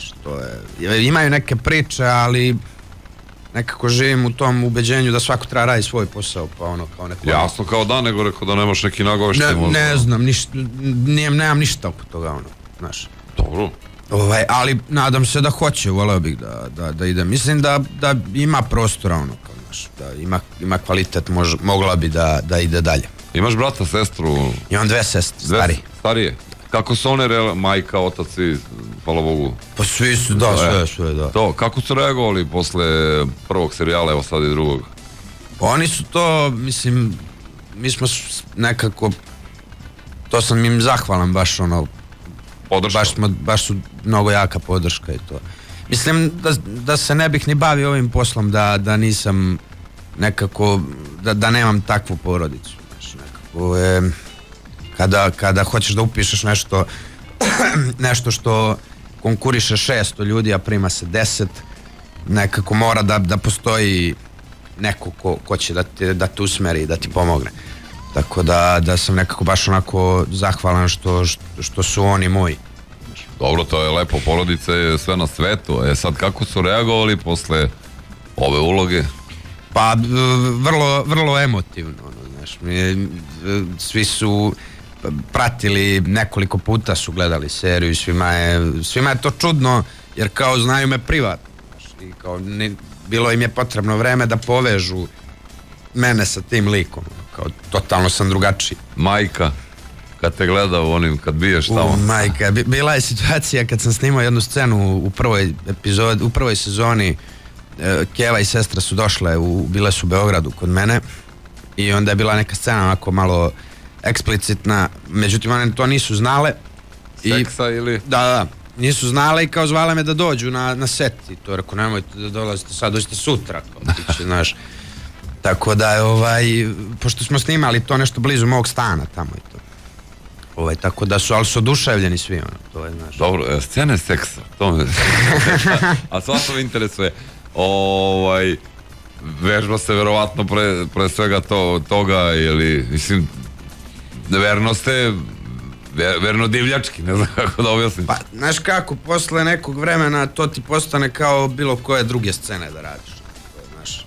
Imaju neke priče, ali nekako živim u tom ubeđenju da svako treba raditi svoj posao, pa kao neko... Jasno, kao da, nego rekao da nemaš neki nagoveštaj možda. Ne znam, nemam ništa oko toga, znaš. Dobro. Ali nadam se da hoće, voleo bih da ide. Mislim da ima prostora, znaš, da ima kvalitet, mogla bi da ide dalje. Imaš brata, sestru? Imam dve sestre, starije. Kako su one, majka, otac i, hvala Bogu? Pa svi su, sve, da. To, kako su reagovali posle prvog serijala, evo sad i drugog? Oni su to, mislim, mi smo nekako, to sam im zahvalan, baš podrška? Baš su mnogo jaka podrška i to. Mislim da se ne bih ni bavio ovim poslom da nisam nekako, da nemam takvu porodicu. Nekako kada hoćeš da upišeš nešto što konkuriše 600 ljudi, a prima se 10, nekako mora da postoji neko ko će da te usmeri, da ti pomogne. Tako da sam nekako baš onako zahvalan što su oni moji. Dobro, to je lepo, porodice je sve na svetu. Sad kako su reagovali posle ove uloge? Pa vrlo emotivno, znaš, svi su pratili, nekoliko puta su gledali seriju i svima je to čudno, jer kao znaju me privatno, i kao bilo im je potrebno vreme da povežu mene sa tim likom, kao totalno sam drugačiji. Majka, kad te gleda kad biješ tamo? Majka, bila je situacija kad sam snimao jednu scenu u prvoj sezoni, Keva i sestra su došle, bile su u Beogradu kod mene i onda je bila neka scena onako malo eksplicitna, međutim one to nisu znale. Seksa ili? Da, nisu znale i kao zvale me da dođu na set i to rekao, nemojte da dolazite sad, dođite sutra, znaš. Tako da pošto smo snimali to nešto blizu mog stana tamo i to. Tako da ali su oduševljeni svi, to je, znaš. Dobro, scene seksa, to me... A svašta me interesuje. Vežba se verovatno pre svega toga, ili, mislim, verno ste verno divljački, ne znam kako da objasnim. Pa, znaš kako, posle nekog vremena to ti postane kao bilo koje druge scene da radiš. Znaš,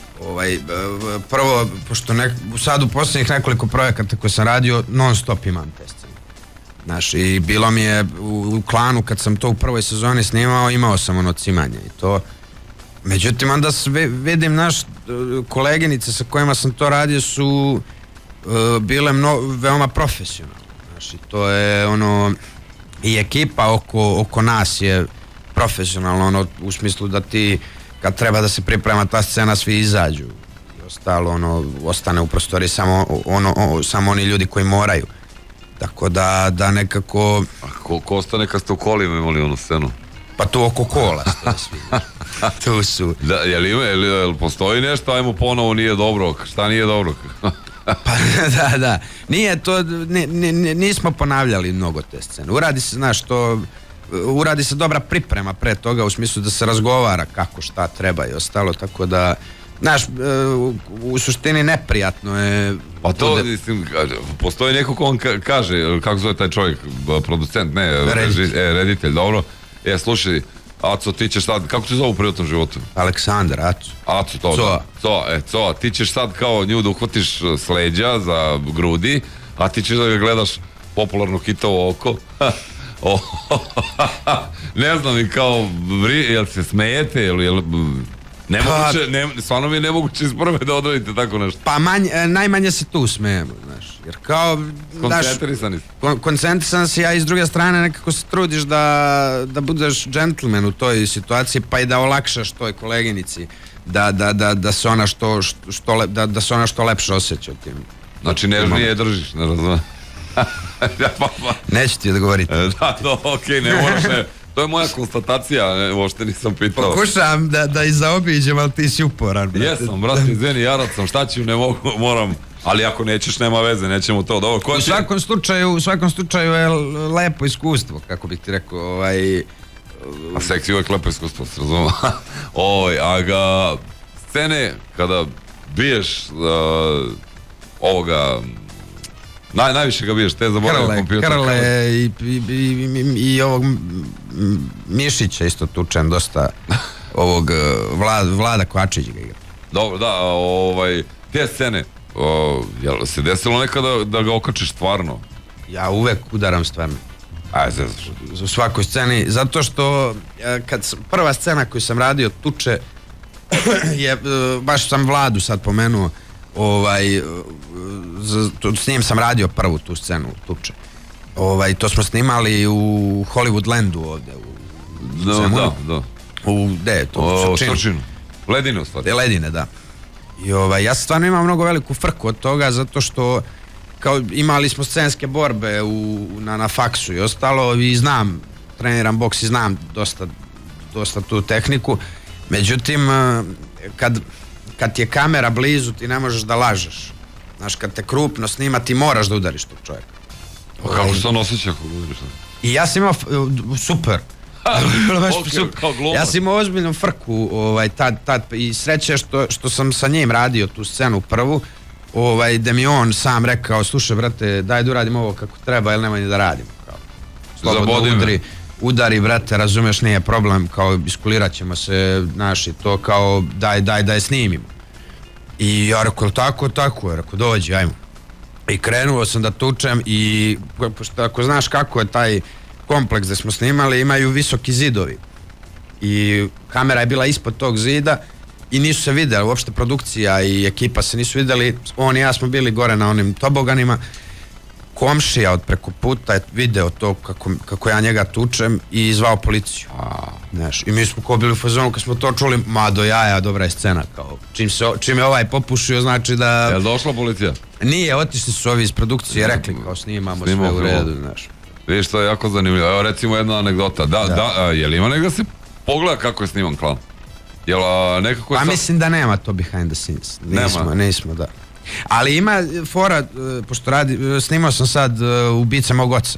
prvo, pošto sad u posljednjih nekoliko projekata koje sam radio, non stop imam te scene. Znaš, i bilo mi je u Klanu, kad sam to u prvoj sezoni snimao, imao sam ono cimanje i to. Međutim, onda vidim, naš koleginice sa kojima sam to radio su bile veoma profesionalne. Znaš, i to je ono, i ekipa oko nas je profesionalna, ono, u smislu da ti, kad treba da se priprema ta scena, svi izađu. I ostalo, ono, ostane u prostoriji samo oni ljudi koji moraju. Tako da nekako... A ko ostane kad ste u kolima imali onu scenu? Pa tu oko kola stoje svi. Tu su. Da, jel postoji nešto, ajmo ponovo, nije dobro, šta nije dobro? Pa da. Nije to, nismo ponavljali mnogo te scene. Uradi se, znaš, uradi se dobra priprema pre toga, u smislu da se razgovara kako šta treba i ostalo, tako da, znaš, u suštini neprijatno je... Pa to, mislim, postoji neko ko vam kaže, kako zove taj čovjek, producent, ne, reditelj, dobro. Slušaj, Aco, ti ćeš sad, kako se zove u privatnom životu? Aleksandar, Aco. Aco, to, Coa, ti ćeš sad kao nju da uhvatiš s leđa za grudi, a ti ćeš da ga gledaš popularno hitovo oko. Ne znam, i kao, jel se smejete, jel... Stvarno mi je nemoguće iz prve da odradite tako nešto. Pa najmanje se tu smijemo, znaš. Jer kao... Koncentrisan si, a i s druge strane nekako se trudiš da budeš džentlmen u toj situaciji, pa i da olakšaš toj koleginici, da se ona što lepše osjeća tim. Znači nežnije držiš, ne razumem. Neću ti odgovoriti. Da, okej, ne moraš, ne. To je moja konstatacija, uopšte nisam pitao. Pokušavam da i zaobiđem, ali ti si uporan, brate. Jesam, brate, izvini, jarat sam, šta ću, ne mogu, moram, ali ako nećeš, nema veze, nećemo to, dobro. U svakom slučaju je lepo iskustvo, kako bih ti rekao, A seksi uvijek lepo iskustvo, se razumem. Scene, kada biješ ovoga... Najviše ga biješ, te zaboravio kompjuter. Krle i ovog Mišića isto tučem dosta, ovog Vlada Kovačić ga igra. Dobro, da, te scene, jel se desilo nekada da ga okačiš stvarno? Ja uvek udaram stvarno. U svakoj sceni, zato što prva scena koju sam radio tuče, baš sam Vladu sad pomenuo, s njim sam radio prvu tu scenu tuče. To smo snimali u Hollywoodlandu ovde. Da. Gde je to? Srčinu. Ledine u stvari. Ledine, da. I ja stvarno imam mnogo veliku frku od toga, zato što imali smo scenske borbe na faksu i ostalo, i znam, treniram boks i znam dosta tu tehniku. Međutim, kad ti je kamera blizu, ti ne možeš da lažeš. Znaš, kad te krupno snima, ti moraš da udariš tog čovjeka. Kako se on osjeća ako udariš? I ja sam imao super. Ja sam imao ozbiljnu frku tad, i sreće što sam sa njim radio tu scenu prvu, da mi on sam rekao, slušaj brate, daj da uradim ovo kako treba, ili nemoj ni da radim. Slobodno udari, brate, razumeš, nije problem, kao iskulirat ćemo se, znaš, i to kao daj je snimimo. I ja rekao, tako, ja rekao, dođi, ajmo. I krenuo sam da tučem i, ako znaš kako je taj kompleks da smo snimali, imaju visoki zidovi. I kamera je bila ispod tog zida i nisu se vidjeli, uopšte produkcija i ekipa se nisu vidjeli, on i ja smo bili gore na onim toboganima. Komšija od preko puta je video to kako ja njega tučem i zvao policiju. I mi smo kao bili u fazonu kad smo to čuli, ma do jaja, dobra je scena. Čim je ovaj popušio, znači da... Je li došla policija? Nije, otišli su ovi iz produkcije, rekli kao snimamo sve u redu, znaš. Vidiš, to je jako zanimljivo. Evo recimo jedna anegdota. Je li ima nek da se pogleda kako je sniman Klan? Pa mislim da nema to behind the scenes. Nismo, da. Ali ima fora, pošto snimao sam sad Ubice mog oca.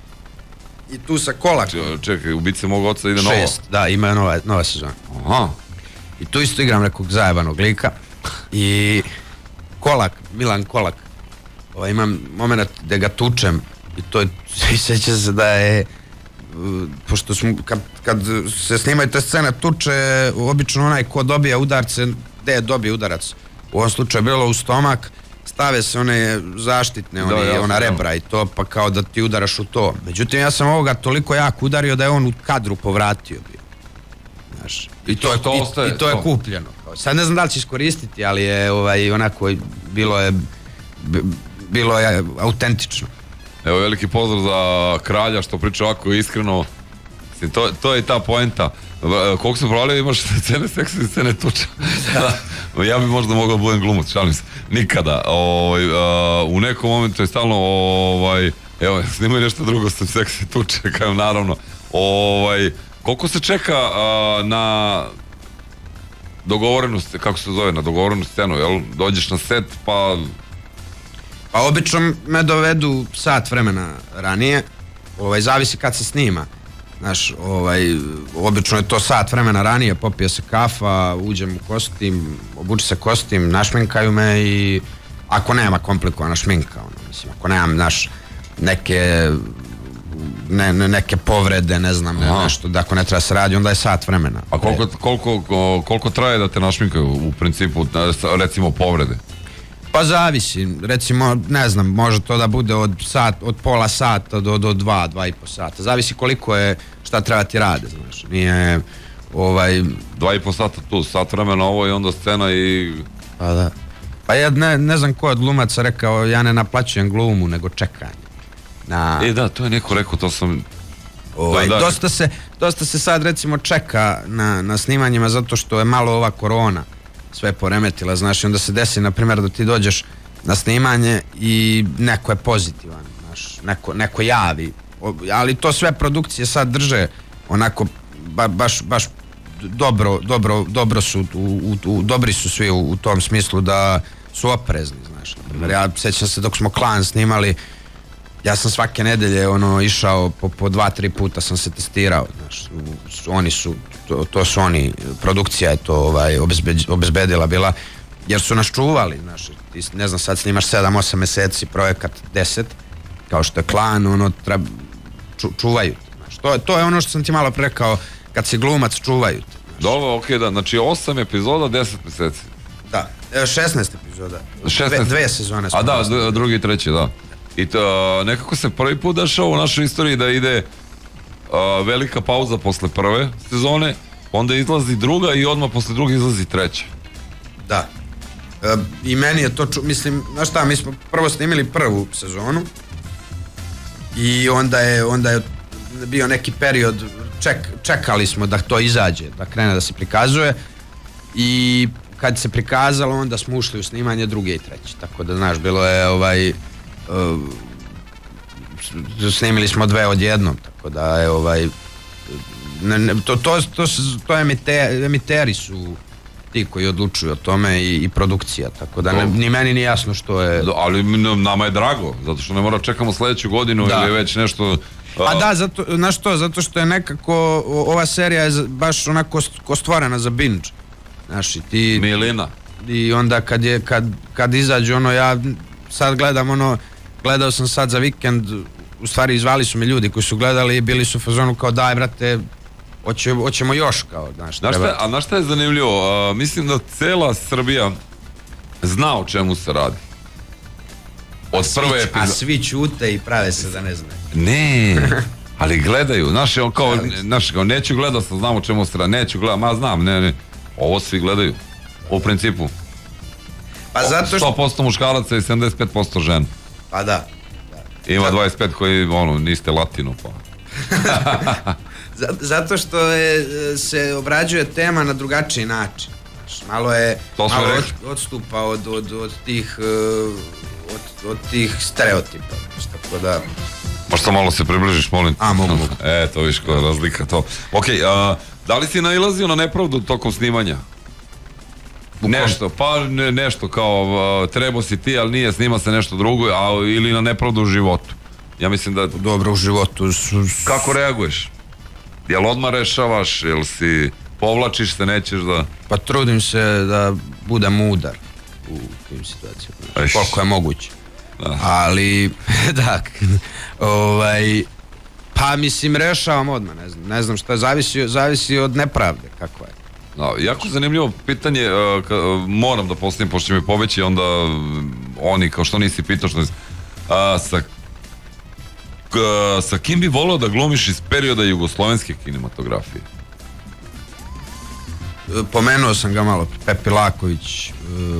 I tu sa Kolak. Čekaj, Ubice mog oca ide nova? 6, da, ima nova sezona. Aha. I tu isto igram nekog zajebanog lika. I Kolak, Milan Kolak. Imam moment gde ga tučem I to je, sjeća se da je, pošto smo, kad se snimaju te scene tuče, obično onaj ko dobija udarce, gde je dobije udarac, u ovom slučaju bilo u stomak, stave se one zaštitne, ona rebra i to, pa kao da ti udaraš u to. Međutim, ja sam ovoga toliko jako udario da je on u kadru povratio bio. Znaš, i to je kupljeno. Sad ne znam da li će iskoristiti, ali je onako bilo je autentično. Evo, veliki pozdrav za Kralja što priča ovako iskreno. To je ta poenta. Koliko sam provalio, imaš scene seksa i scene tuča. Ja bi možda mogao da budem glumac, šalim se. Nikada. U nekom momentu je stalno evo, snimaju nešto drugo sa seksa i tuče, kao naravno. Koliko se čeka na dogovorenu, kako se zove, na dogovorenu scenu, jel? Dođeš na set, pa obično me dovedu sat vremena ranije, zavisi kad se snima. Znaš, obično je to sat vremena ranije, popije se kafa, uđem u kostim, obuči se kostim, našminkaju me i ako nema komplikovana šminka, mislim, ako nemam, znaš, neke povrede, ne znam, nešto, da ako ne treba se radi, onda je sat vremena. A koliko traje da te našminkaju u principu, recimo povrede? Pa zavisi, recimo, ne znam, može to da bude od pola sata do 2,5 sata, zavisi koliko je, šta treba ti rade, znaš, nije, 2,5 sata tu, sat vremena ovo i onda scena i... Pa da, pa ja ne znam ko od glumaca rekao, ja ne naplaćujem glumu, nego čekanje. Da, to je neko rekao, to sam... Dosta se sad recimo čeka na snimanjima zato što je malo ova korona sve poremetila, znaš, i onda se desi, na primjer, da ti dođeš na snimanje i neko je pozitivan, znaš, neko javi, ali to sve produkcije sad drže onako, baš dobro su, dobri su svi u tom smislu da su oprezni, znaš, na primjer, ja sjećam se dok smo Klan snimali, ja sam svake nedelje išao po 2-3 puta sam se testirao, znaš, to su oni, produkcija je to obezbedila bila, jer su nas čuvali, znaš, ti ne znam, sad snimaš 7-8 meseci, projekat 10, kao što je Klan, čuvaju te, znaš, to je ono što sam ti malo rekao, kad si glumac, čuvaju te. Dobro, okej, da, znači 8 epizoda, 10 meseci. Da, 16 epizoda, 2 sezone smo. A da, drugi i treći, da. I to nekako se prvi put dešao u našoj istoriji da ide velika pauza posle prve sezone, onda izlazi druga i odmah posle druge izlazi treća. Da. I meni je to, mislim, znaš šta, mi smo prvo snimili prvu sezonu i onda je bio neki period, čekali smo da to izađe, da krene da se prikazuje i kad se prikazalo onda smo ušli u snimanje druge i treće, tako da znaš, bilo je snimili smo 2 odjednom, tako da je to emiteri su ti koji odlučuju o tome i produkcija, tako da ni meni nije jasno što je... Ali nama je drago, zato što ne mora čekamo sledeću godinu ili već nešto... A da, znaš što, zato što je nekako ova serija je baš onako stvorena za binge, znaš, i ti... Milina. I onda kad izađe ja sad gledao sam sad za vikend, u stvari izvali su mi ljudi koji su gledali i bili su u fazonu kao daj brate, hoćemo još kao, znaš. A znaš šta je zanimljivo? Mislim da cela Srbija zna o čemu se radi. Od prve epizode. A svi ćute i prave se da ne znaju. Ne, ali gledaju, znaš, kao neću gledao sam, znam o čemu se radi, neću gledao, ma znam, ne, ovo svi gledaju, u principu. Pa zato što... 100% muškaraca i 75% žena. Pa da. Ima 25 koji, niste latino, pa. Zato što se obrađuje tema na drugačiji način. Malo odstupa od tih stereotipa. Tako da... Možda malo se približiš, molim. Mogu. To viš koja razlika to. Okej, da li si nailazio na nepravdu tokom snimanja? Nešto kao trebao si ti, ali nije, snima se nešto drugo, ili na nepravdu u životu. Ja mislim da... Dobro, u životu... Kako reaguješ? Jel odmah rešavaš, jel si povlačiš se, nećeš da... Pa trudim se da budem mudar u tim situacijama, koliko je moguće. Ali, da, pa mislim rešavam odmah, ne znam šta, zavisi od nepravde, kakva je. Jako zanimljivo pitanje, moram da postavim, pošto će mi pobeći, onda oni, kao što nisi pitao, sa kim bi voleo da glumiš iz perioda jugoslovenske kinematografije? Pomenuo sam ga malo, Pepi Laković,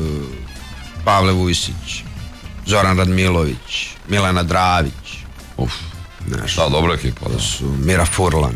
Pavle Vujsić, Zoran Radmilović, Milena Dravić. Da, dobra ekipa. To su Mira Furlan.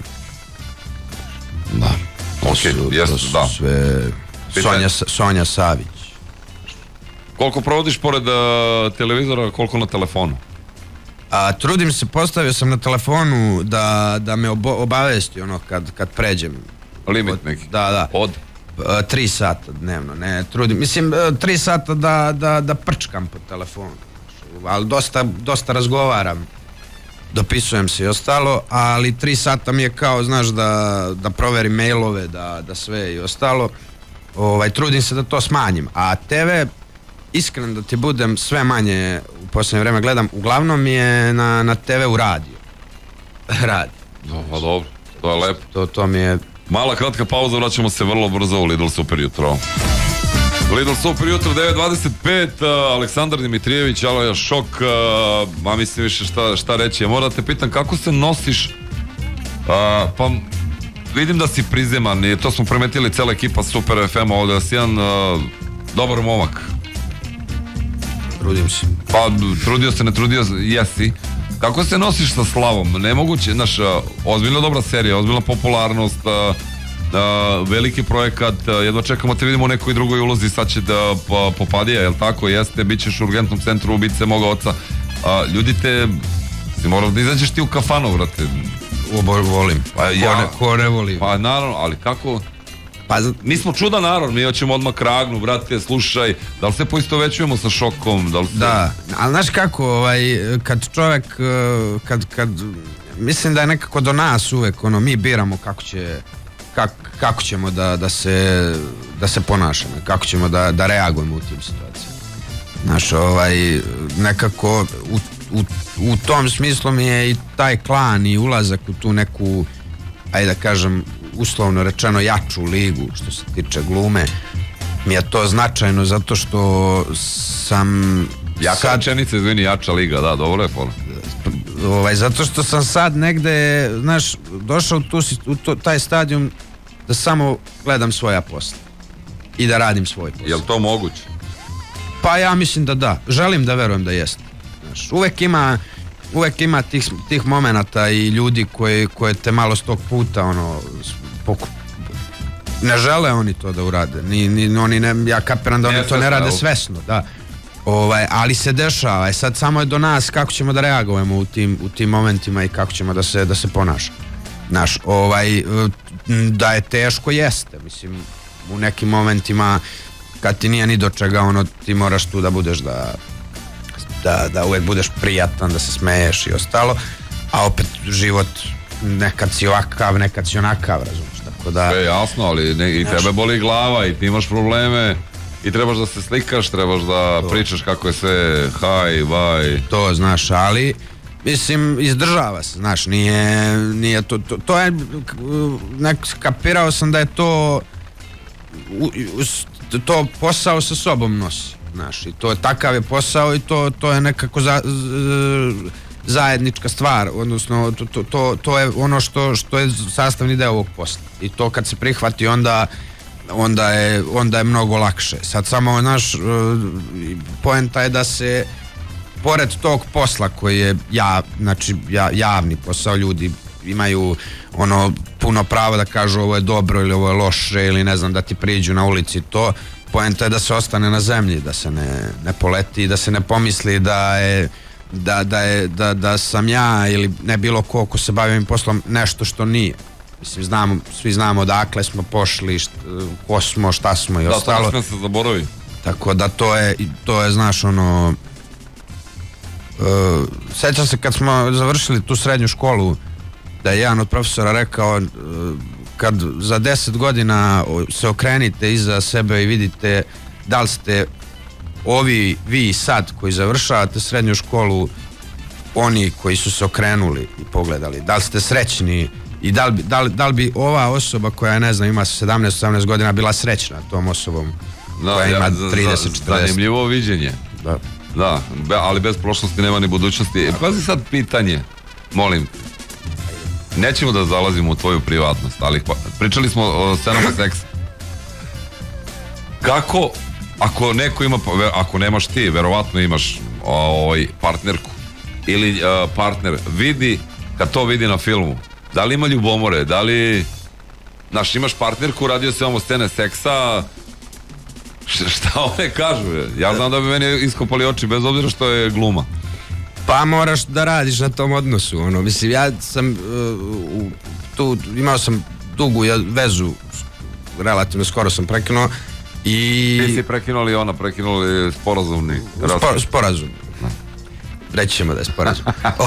Da. To su sve Sonja Savić. Koliko provodiš pored televizora, koliko na telefonu? Trudim se, postavio sam na telefonu da me obavesti ono kad pređem. Limit neki? Da. Od? 3 sata dnevno, ne trudim. Mislim, 3 sata da prčkam po telefonu. Ali dosta razgovaram. Dopisujem se i ostalo, ali 3 sata mi je kao, znaš, da proverim mailove, da sve i ostalo. Trudim se da to smanjim. A TV, iskreno da ti budem, sve manje u posljednje vreme gledam. Uglavnom je na TV u radio. Radio. Pa dobro, to je lepo. To mi je... Mala kratka pauza, vraćamo se vrlo brzo u Lidl Super jutro. Lidl Super jutro, 9.25, Aleksandar Dimitrijević, Alaja Šok, mislim više šta reći. Ja moram da te pitam kako se nosiš, pa vidim da si prizeman i to smo primetili cela ekipa Super FM-a ovdje, da si jedan dobar momak. Trudim se. Pa trudio se, ne trudio se, jesi. Kako se nosiš sa slavom? Nemoguće, znaš, ozbiljno dobra serija, ozbiljna popularnost, veliki projekat, jedva čekamo te vidimo u nekoj drugoj ulozi, sad će da popadija, jel tako? Jeste, bit ćeš u urgentnom centru ubice moga oca. Ljudi te, si morao da izađeš ti u kafanu, vrate. Volim. Ko ne voli? Pa naravno, ali kako? Pa mi smo čudan narod, mi hoćemo odmah kragnu, brate, slušaj, da li se poistovećujemo sa Šokom, da li se... Da, ali znaš kako, kad čovjek, mislim da je nekako do nas uvek, mi biramo kako ćemo da se ponašamo, kako ćemo da reagujemo u tim situacijama. Znaš, nekako u tom smislu mi je i taj klan i ulazak u tu neku, ajde da kažem, uslovno rečeno jaču ligu što se tiče glume, mi je to značajno zato što sam jaka rečenica, izvini, jača liga, da, dobro je polo. Zato što sam sad negde, znaš, došao u taj stadijum da samo gledam svoja posla i da radim svoj posao. Je li to moguće? Pa ja mislim da. Želim da verujem da jeste. Znaš, uvek ima tih momenata i ljudi koje te malo s tog puta ne žele oni to da urade. Ja kapiram da oni to ne rade svesno, da. Ali se dešava. Sad samo je do nas kako ćemo da reagujemo u tim momentima i kako ćemo da se ponašamo. Znaš, da je teško, jeste. Mislim, u nekim momentima kad ti nije ni do čega, ti moraš tu da budeš da uvek budeš prijatan, da se smeješ i ostalo, a opet život nekad si ovakav, nekad si onakav, razumiješ, tako da... Sve je jasno, ali i tebe boli glava i ti imaš probleme i trebaš da se slikaš, trebaš da pričaš kako je sve haj, vaj... To, znaš, ali, mislim, izdržava se, znaš, nije to je, kapirao sam da je to posao sa sobom nosi. Znaš, i to je takav je posao i to je nekako zajednička stvar, odnosno to je ono što je sastavni deo ovog posla i to kad se prihvati onda je mnogo lakše. Sad samo, znaš, poenta je da se pored tog posla koji je javni posao, ljudi imaju puno pravo da kažu ovo je dobro ili ovo je loše ili ne znam, da ti priđu na ulici, to poenta je da se ostane na zemlji, da se ne poleti, da se ne pomisli da sam ja ili ne bilo ko se bavi ovim poslom nešto što nije. Mislim, svi znamo odakle smo pošli, ko smo, šta smo i ostalo. Da, to ne se zaboravi. Tako da to je, znaš, sećam se kad smo završili tu srednju školu, da je jedan od profesora rekao, kad za 10 godina se okrenite iza sebe i vidite da li ste vi sad koji završavate srednju školu, oni koji su se okrenuli i pogledali, da li ste srećni i da li bi ova osoba koja, ne znam, ima 17-18 godina bila srećna tom osobom koja ima 30-40. Zanimljivo viđenje. Da, ali bez prošlosti nema ni budućnosti. Pazi sad pitanje, molim te. Nećemo da zalazimo u tvoju privatnost, ali pričali smo o scenama seksa. Kako, ako neko ima, ako nemaš ti, verovatno imaš partnerku ili partner, vidi, kad to vidi na filmu, da li ima ljubomore, da li, znaš, imaš partnerku, radio se scene seksa, šta one kažu? Ja znam da bi meni iskopali oči bez obzira što je gluma. Pa moraš da radiš na tom odnosu, ono, mislim, ja sam tu, imao sam dugu vezu, relativno skoro sam prekinuo i... Ti si prekinuo li ona, prekinuli sporazumni? Sporazumni. Reći ćemo da je sporazum.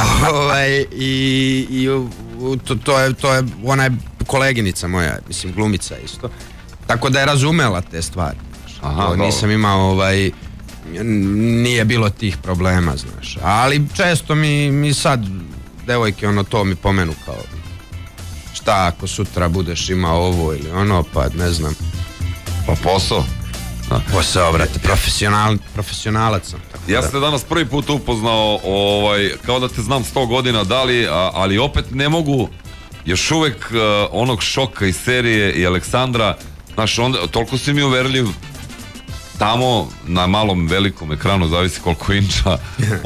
I to je, ona je koleginica moja, mislim, glumica isto, tako da je razumela te stvari. Nisam imao, nije bilo tih problema, znaš, ali često mi sad devojke to mi pomenu kao šta ako sutra budeš imao ovo ili ono, pa ne znam. Pa posao? Posao, brate, profesionalac sam. Ja sam te danas prvi put upoznao, kao da te znam 100 godina, ali opet ne mogu još uvek onog šoka iz serije i Aleksandra, znaš, toliko si mi uverljiv tamo na malom velikom ekranu, zavisi koliko inča,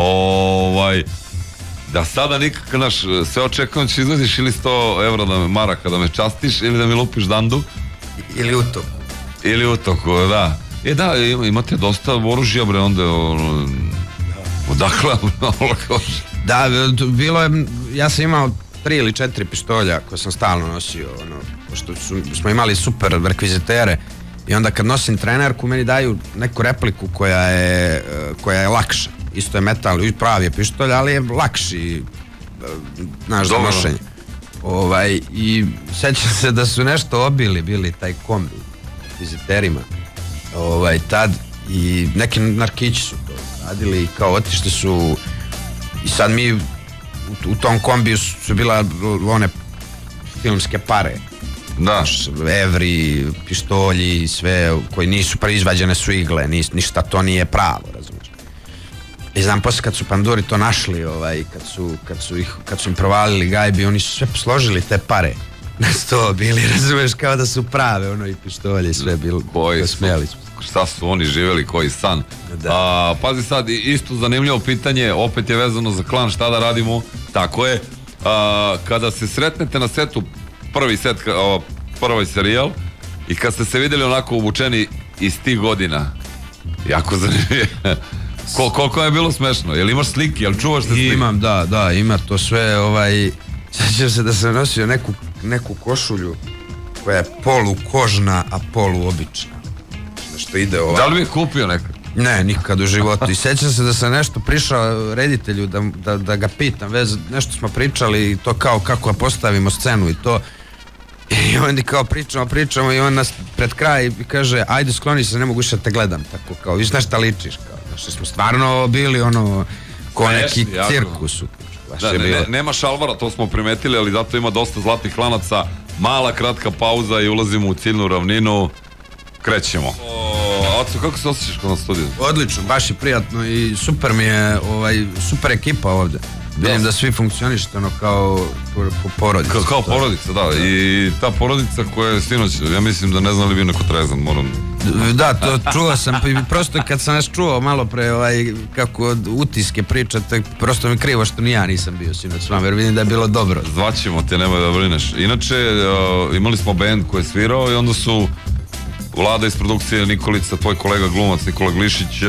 da sada nikak, znaš, sve očekujem da će izlaziš ili 100 evra da me maraka da me častiš ili da mi lupiš dandu. Ili u toku, da. Da, imate dosta oružja, bre, onda odakle, da, bilo je, ja sam imao 3 ili 4 pištolja koje sam stalno nosio, pošto smo imali super rekvizitere. I onda kad nosim trenerku, meni daju neku repliku koja je lakša. Isto je metal, pravi je pištolj, ali je lakši, znaš, za nošenje. I sećam se da su nešto obili bili taj kombi viziterima tad i neki narkići su to radili i kao otišli su i sad mi u tom kombiju su bila one filmske pare. Da. Evri, pištolji, sve koji nisu proizvađene su igle, ništa to nije pravo, razumiješ. I znam, posle kad su panduri to našli, kad su im provalili gajbi, oni su sve složili te pare na sto bili, razumiješ, kao da su prave, i pištolji, sve bilo, smijali su. Šta su oni živjeli, koji san. Pazi sad, isto zanimljivo pitanje, opet je vezano za klan, šta da radimo, tako je, kada se sretnete na setu, prvi serijal, i kad ste se vidjeli onako obučeni iz tih godina, jako zanimljivo. Koliko je bilo smešno? Jel imaš slike, jel čuvaš te slike? Imam, da, ima to sve, sjećam se da sam nosio neku košulju koja je polu kožna, a polu obična. Nešto ide Da li bi kupio nekad? Ne, nikad u životu. I sjećam se da sam nešto prišao reditelju da ga pitam, nešto smo pričali i to kao kako postavimo scenu i to. I onda kao pričamo i on nas pred kraj kaže, ajde skloni se, ne mogu više te gledam, tako kao, viš na šta ličiš, kao, znaš, smo stvarno bili ko neki cirkus. Nema šalvara, to smo primetili, ali zato ima dosta zlatnih lanaca, mala kratka pauza i ulazimo u ciljnu ravninu, krećemo. Aco, kako se osjećaš kod nas studiju? Odlično, baš je prijatno i super mi je, super ekipa ovdje. Vidim da svi funkcionište kao porodica. Kao porodica, da. I ta porodica koja je sinoć, ja mislim da ne znam li bio neko trezan, moram... Da, to čuo sam, prosto kad sam nas čuo malo pre kako utiske pričate, prosto mi krivo što ni ja nisam bio sinoć s vama, jer vidim da je bilo dobro. Zvaćemo te, nemoj da brineš. Inače, imali smo band koji je svirao i onda su Vlada iz produkcije, Nikolica, tvoj kolega glumac Nikola Glišić,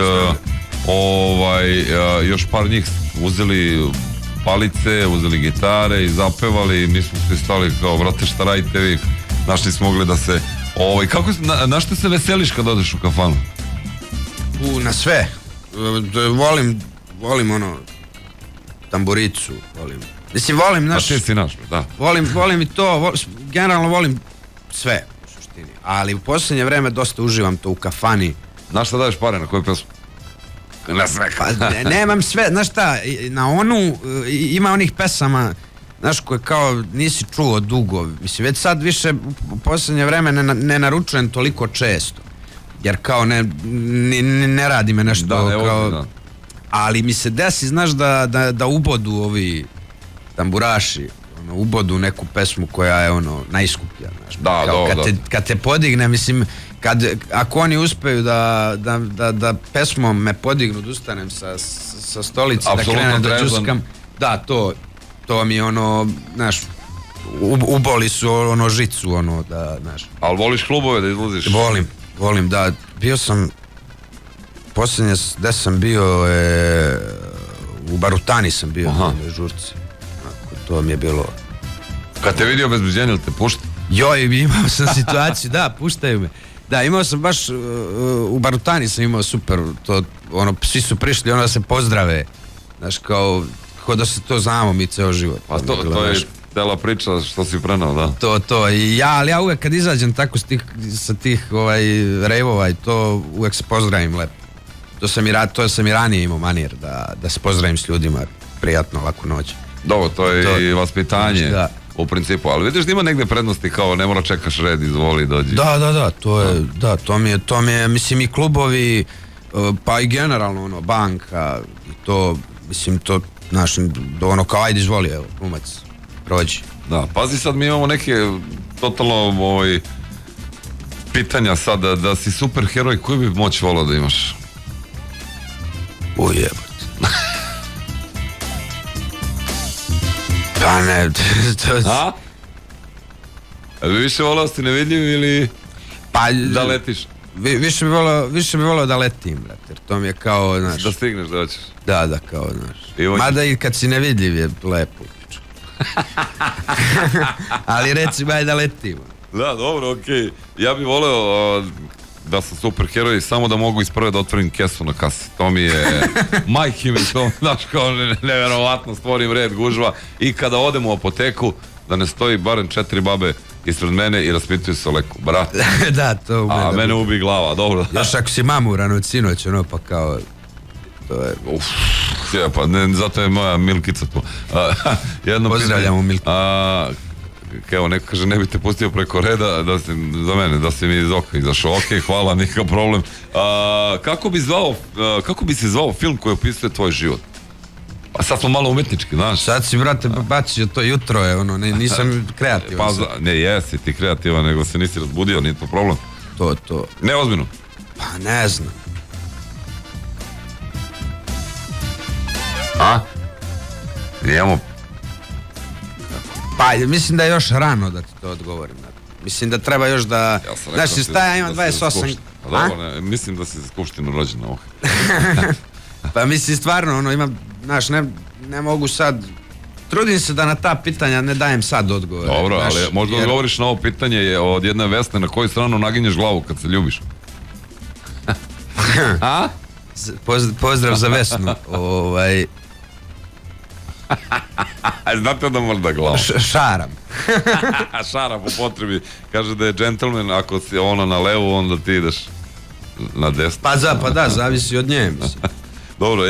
još par njih uzeli palice, uzeli gitare i zapevali i mi smo svi stali kao, vrate, šta radite vi, našli smo mogli da se na što se veseliš kad odeš u kafanu? Na sve. Volim tamburicu, volim. Mislim, volim, znaš... Pa ti si naš, da. Volim i to, generalno volim sve, u suštini. Ali u posljednje vreme dosta uživam to u kafani. Na šta daješ pare, na koju pesmu? na sve. Pa nemam sve, znaš šta, na onu, ima onih pesama, znaš, koje kao nisi čuo dugo, mislim, već sad više u posljednje vreme ne naručujem toliko često, jer kao ne radi me nešto, kao, ali mi se desi, znaš, da ubodu ovi tamburaši, ubodu neku pesmu koja je najskuplja, znaš, kad te podigne, mislim, ako oni uspeju da pesmom me podignu, da ustanem sa stolice, da krenem da džuskam, da, to mi znaš, uboli su žicu, da, znaš. Ali voliš klubove da izlaziš? Volim, da, bio sam, posljednje gde sam bio, u Barutani sam bio, u žurci, to mi je bilo. Kad te vidio obezbeđenje, li te pušta? Joj, imao sam situaciju, da, puštaju me. Da, imao sam baš, u Barutani sam imao super, to, svi su prišli, da se pozdrave, znaš, kao da se to znamo mi ceo život. Pa to je tela priča što si prenao, da. To, ali ja uvek kad izađem tako sa tih rejvova i to, uvek se pozdravim lepo. To sam i ranije imao manir, da se pozdravim s ljudima, prijatno, laku noć. Dobro, to je i vaspitanje. Da. U principu, ali vidiš da ima negde prednosti kao ne mora čekaš red, izvoli, dođi. Da, to mi je, mislim, i klubovi, pa i generalno, banka, i to, mislim, to, znaš, kao ajde izvoli, evo, glumac, prođi. Da, pazi sad, mi imamo neke totalno, pitanja sad, da si super heroj, koji bi moć volao da imaš? Ujebat. Pa ne, A? Ali bi više volao si nevidljiv ili da letiš? Više bi volao da letim, brate, jer to mi je kao, znaš... Da stigneš da hoćeš? Da, kao, znaš. Mada i kad si nevidljiv je lepo. Ali recimo, aj da letimo. Da, dobro, okej. Ja bih voleo da sam super heroj, samo da mogu isprve da otvorim kesu na kasi. To mi je majke mi, to, znaš, kao neverovatno, stvorim red, gužva, i kada odem u apoteku, da ne stoji barem 4 babe ispred mene i raspituju se o leku, brate. Da, to umre. A mene ubi glava, dobro. Još ako si mamuran od sinoć, pa kao, to je... Pa ne, zato je moja Milkica tu. Pozdravljamo Milkicu. Evo, neko kaže, ne bi te pustio preko reda za mene, da si mi iz oka izašao. Ok, hvala, nikakav problem. Kako bi se zvao film koji opisuje tvoj život? A sad smo malo umetnički, znaš. Sad si, brate, bacio to jutro je, nisam kreativan. Ne, jesi ti kreativan, nego se nisi razbudio, nije to problem. To. Ne, ozbiljno? Pa ne znam. Imamo... Pa, mislim da je još rano da ti to odgovorim. Mislim da treba još da... Znaš, ja imam 28... Dobro, mislim da si za skupštinu rođena. Pa mislim, stvarno, imam, znaš, ne mogu sad... Trudim se da na ta pitanja ne dajem sad odgovor. Dobro, ali možda odgovoriš na ovo pitanje od jedne Vesne, na koju stranu naginješ glavu kad se ljubiš? A? Pozdrav za Vesnu. Znate da možda glavu? Šaram. Šaram po potrebi. Kaže da je džentlmen, ako si ona na levu, onda ti ideš na desno. Pa da, zavisi od nje. Dobro,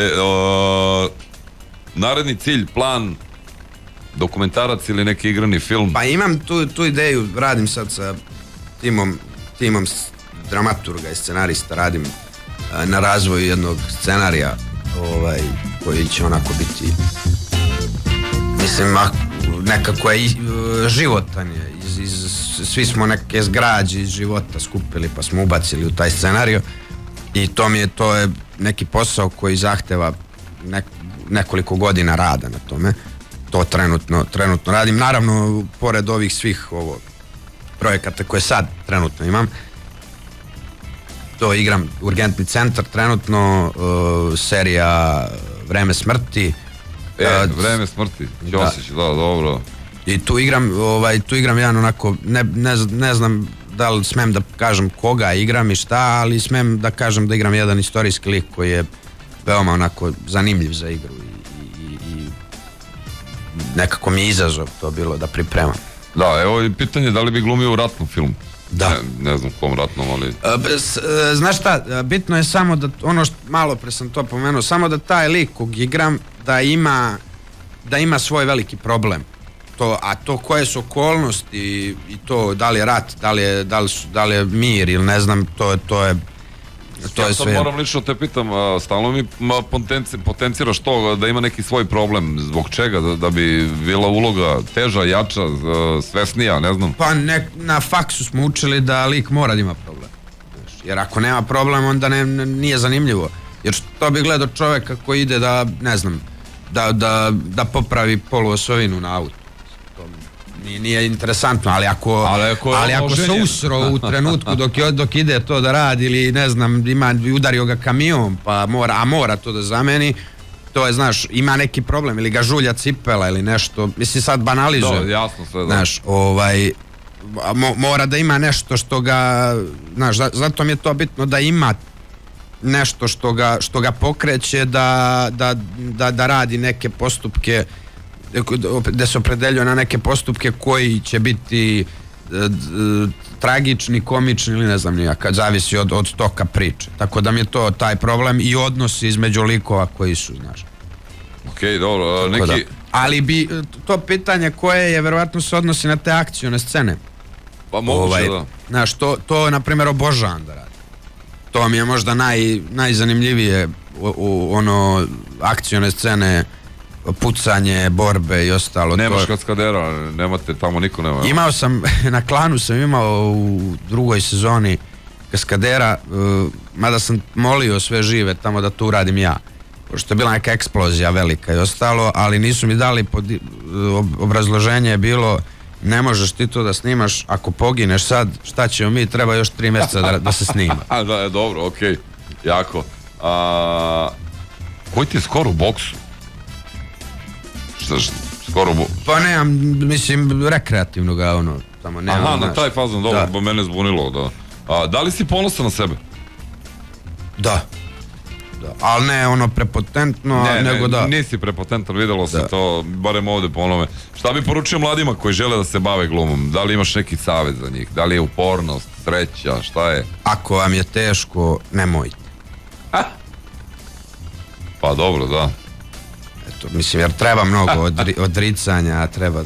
naredni cilj, plan, dokumentarac ili neki igrani film? Pa imam tu ideju, radim sad sa timom dramaturga i scenarista, radim na razvoju jednog scenarija koji će onako biti, mislim, nekako je životan je, svi smo neke zgrađe iz života skupili pa smo ubacili u taj scenario i to je neki posao koji zahteva nekoliko godina rada na tome. To trenutno radim, naravno pored ovih svih projekata koje sad trenutno imam. To igram Urgentni centar trenutno, serija Vreme smrti. Vreme smrti, Ćosić, da, dobro. I tu igram jedan onako, ne znam da li smem da kažem koga igram i šta, ali smem da kažem da igram jedan istorijski lik koji je veoma onako zanimljiv za igru i nekako mi je izazov to bilo da pripremam. Da, evo je pitanje da li bi glumio u ratnom filmu? Da. Ne znam kom ratnom, ali... Znaš šta, bitno je samo da, ono što malo pre sam to pomenuo, samo da taj lik kog igram, da ima svoj veliki problem. A to koje su okolnosti i to, da li je rat, da li je mir ili ne znam, to je Ja sve. sad moram lično te pitam, stalno mi potenciraš to da ima neki svoj problem, zbog čega, da bi bila uloga teža, jača, svesnija, ne znam. Pa na faksu smo učili da lik mora da ima problem. Jer ako nema problem, onda nije zanimljivo. Jer što bi gledao čoveka koji ide da, ne znam, da popravi poluosovinu na auto. Nije interesantno, ali ako se usro u trenutku dok ide to da radi ili ne znam, udario ga kamion pa mora to da zameni, to je, znaš, ima neki problem ili ga žulja cipela ili nešto, mislim sad banalizuje. Da, jasno sve, da. Znaš, mora da ima nešto što ga, znaš, zato mi je to bitno da ima nešto što ga pokreće da radi neke postupke, da se opredeljuje na neke postupke koji će biti tragični, komični ili ne znam nijaka, zavisi od toka priče. Tako da mi je to taj problem i odnosi između likova koji su, znaš. Okej, dobro, neki... Ali bi to pitanje koje je, verovatno se odnosi na te akcione scene. Pa moguće, da. Znaš, to na primjer obožavam da radim. To mi je možda najzanimljivije u akcione scene, pucanje, borbe i ostalo. Nemaš kaskadera, nemate tamo, niko nema. Imao sam, na Klanu sam imao u drugoj sezoni kaskadera, mada sam molio sve žive tamo da to uradim ja. Pošto je bila neka eksplozija velika i ostalo, ali nisu mi dali, obrazloženje je bilo, ne možeš ti to da snimaš, ako pogineš sad, šta ćemo mi, treba još 3 mjeseca da se snima. Da, dobro, okej, jako. Koji ti je skor u boksu? Skoro... Pa nemam, mislim, rekreativno ga tamo nemam. Aha, na taj fazon, dobro, bo mene zbunilo, da. Da li si ponosan na sebe? Da. Ali ne prepotentno, nego da. Nisi prepotentan, videlo se to, barem ovde po onome. Šta bi poručio mladima koji žele da se bave glumom? Da li imaš neki savjet za njih? Da li je upornost, sreća, šta je? Ako vam je teško, nemojte. Pa dobro, da. Mislim, jer treba mnogo odricanja, treba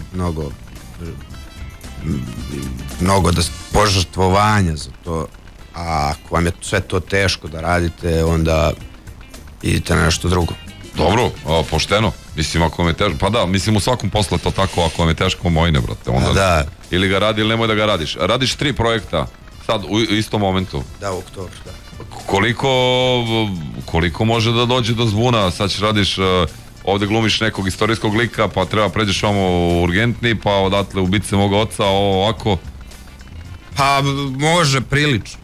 mnogo požrtvovanja za to, a ako vam je sve to teško da radite, onda idite na nešto drugo. Dobro, pošteno. Mislim, ako vam je teško, pa da, mislim u svakom poslu to tako, ako vam je teško, mojne, brate, onda da. Ili ga radi ili nemoj da ga radiš. Radiš 3 projekta, sad u istom momentu. Da, u oktobru, da. Koliko može da dođe do zbuna, sad ćeš radiš... Ovde glumiš nekog istorijskog lika, pa treba pređeš vamo urgentni, pa odatle ubice moga oca, ovako. Pa može prilično.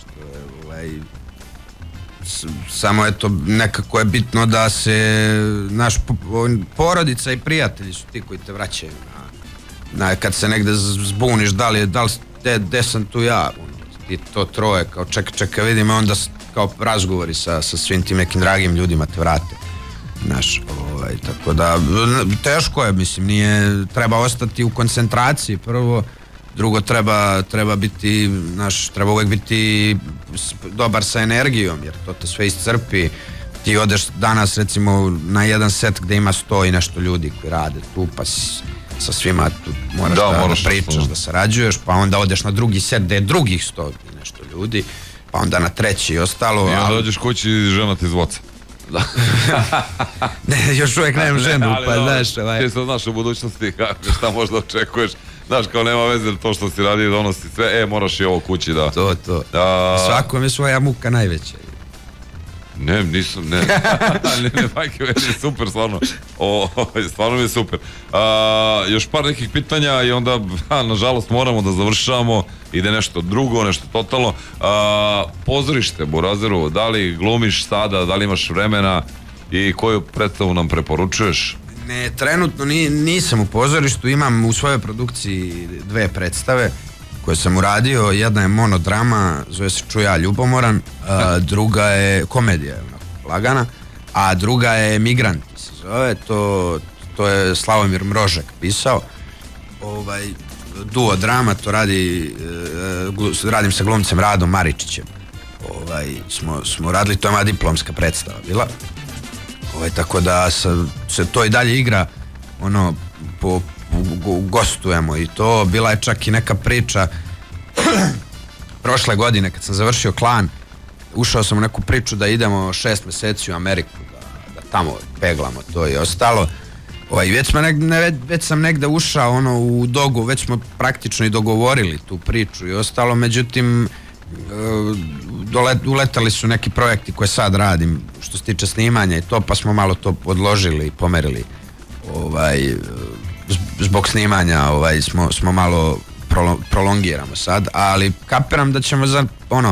Samo eto, nekako je bitno da se naš porodica i prijatelji su ti koji te vraćaju. Kad se negde zbuniš, da li gde sam tu ja, ti to troje, kao čekaj vidim, onda kao razgovori sa svim tim nekim dragim ljudima te vrate. Znaš, tako da teško je, mislim, treba ostati u koncentraciji prvo, drugo treba biti, znaš, treba uvek biti dobar sa energijom, jer to te sve iscrpi. Ti odeš danas recimo na jedan set gde ima 100 i nešto ljudi koji rade tu, pa sa svima tu moraš da pričaš, da sarađuješ, pa onda odeš na drugi set gde je drugih 100 i nešto ljudi, pa onda na treći i ostalo. I onda dođeš kući i žena ti zvoca. Da. Ne, još uvijek nemam ženu, pa znaš. Ti sad znaš u budućnosti šta možda očekuješ. Znaš, kao nema veze to što si radio, donosi sve, moraš i ovo kući da... To. Svakom je svoja muka najveća. Ne, nisam, ne, majke, super, stvarno. Stvarno mi je super. Još par nekih pitanja i onda, nažalost, moramo da završavamo. Ide nešto drugo, nešto totalno. Pozorište, Burazeru, da li glumiš sada, da li imaš vremena i koju predstavu nam preporučuješ? Ne, trenutno nisam u pozorištu, imam u svojoj produkciji 2 predstave koje sam uradio. Jedna je monodrama, zove se Čuja ljubomoran, druga je komedija, lagana, a druga je Migranti se zove, to je Slavomir Mrožek pisao. duo drama, to radim sa glumcem Radom Maričićem. Smo radili, to je moja diplomska predstava bila. Tako da se to i dalje igra, gostujemo i to. Bila je čak i neka priča prošle godine kad sam završio Klan, ušao sam u neku priču da idemo 6 meseci u Ameriku, da tamo peglamo to i ostalo. Već sam negde ušao u dogu, već smo praktično i dogovorili tu priču i ostalo, međutim uletali su neki projekti koje sad radim što se tiče snimanja i to, pa smo malo to odložili i pomerili. Zbog snimanja smo malo prolongiramo sad, ali kapiram da ćemo za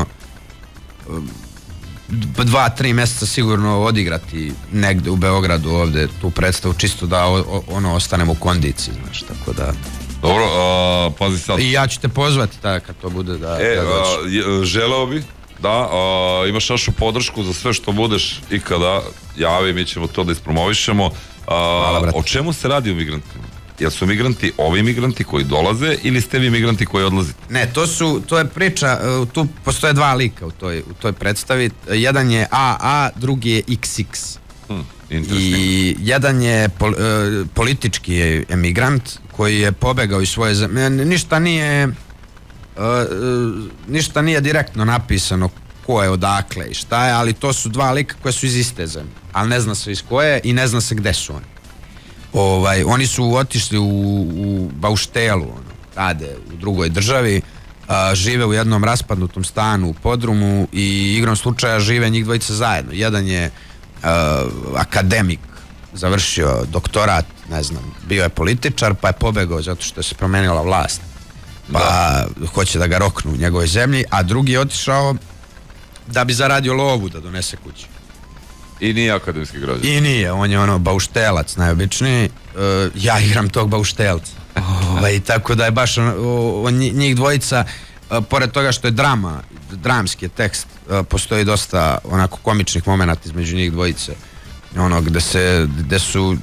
2-3 mjeseca sigurno odigrati negde u Beogradu ovde tu predstavu, čisto da ostanemo u kondiciji, znaš, tako da. Dobro, pazi sad. I ja ću te pozvati kad to bude da želeo bi da imaš našu podršku za sve što budeš ikada javi, mi ćemo to da ispromovišemo. O čemu se radi u Migrantima? Jel su migranti ovi migranti koji dolaze ili ste vi migranti koji odlazite? Ne, to je priča, tu postoje dva lika u toj predstavi. Jedan je AA, drugi je XX. I jedan je politički emigrant koji je pobegao iz svoje zemlje. Ništa nije direktno napisano ko je, odakle i šta je, ali to su dva lika koje su iz iste zemlje, ali ne zna se iz koje i ne zna se gde su oni. Oni su otišli u Bauštelu, rade u drugoj državi, žive u jednom raspadnutom stanu u podrumu i igrom slučaja žive njih dvojica zajedno. Jedan je akademik, završio doktorat, ne znam, bio je političar, pa je pobegao zato što se promenila vlast, pa hoće da ga roknu u njegovoj zemlji, a drugi je otišao da bi zaradio lovu da donese kući. I nije akademski građan? I nije, on je bauštelac najobičniji, ja igram tog bauštelca. Tako da je baš njih dvojica, pored toga što je dramski je tekst, postoji dosta onako komičnih momenata između njih dvojice, gde su,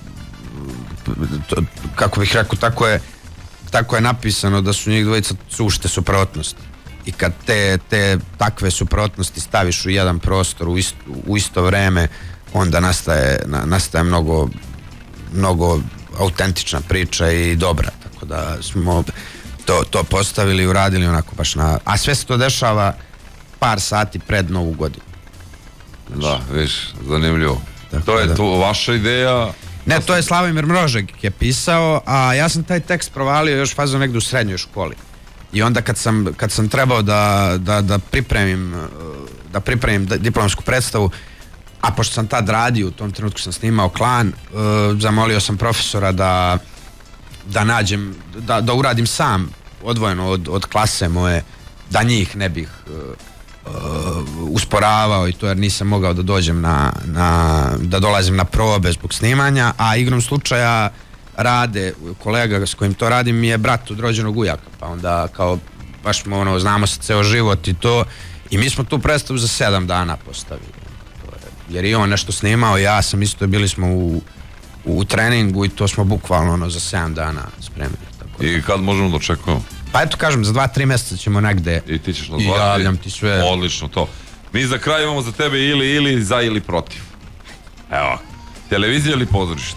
kako bih rekao, tako je napisano da su njih dvojica sušte suprotnosti. I kad te takve suprotnosti staviš u jedan prostor u isto vreme, onda nastaje mnogo autentična priča i dobra, tako da smo to postavili i uradili onako baš a sve se to dešava par sati pred Novu godinu. Da, viš, zanimljivo. To je vaša ideja? Ne, to je Slavomir Mrožek je pisao, a ja sam taj tekst provalio još fazu negdje u srednjoj školi. I onda kad sam trebao da pripremim diplomsku predstavu, a pošto sam tad radio, u tom trenutku sam snimao Klan, zamolio sam profesora da nađem, da uradim sam, odvojeno od klase moje, da njih ne bih usporavao i to, jer nisam mogao da dođem da dolazim na probe zbog snimanja, a igrom slučaja Rade, kolega s kojim to radim, mi je brat od rođenog ujaka, pa onda kao baš znamo se ceo život i to, i mi smo tu predstavu za 7 dana postavili, jer i on nešto snimao, ja sam isto, bili smo u treningu i to smo bukvalno za 7 dana spremili. I kad možemo da očekujemo? Pa eto kažem, za 2-3 mjeseca ćemo negde. I ti ćeš nas zvati? I javljam ti sve. Odlično to. Mi za kraj imamo za tebe ili za ili protiv. Evo, televizija ili pozorište?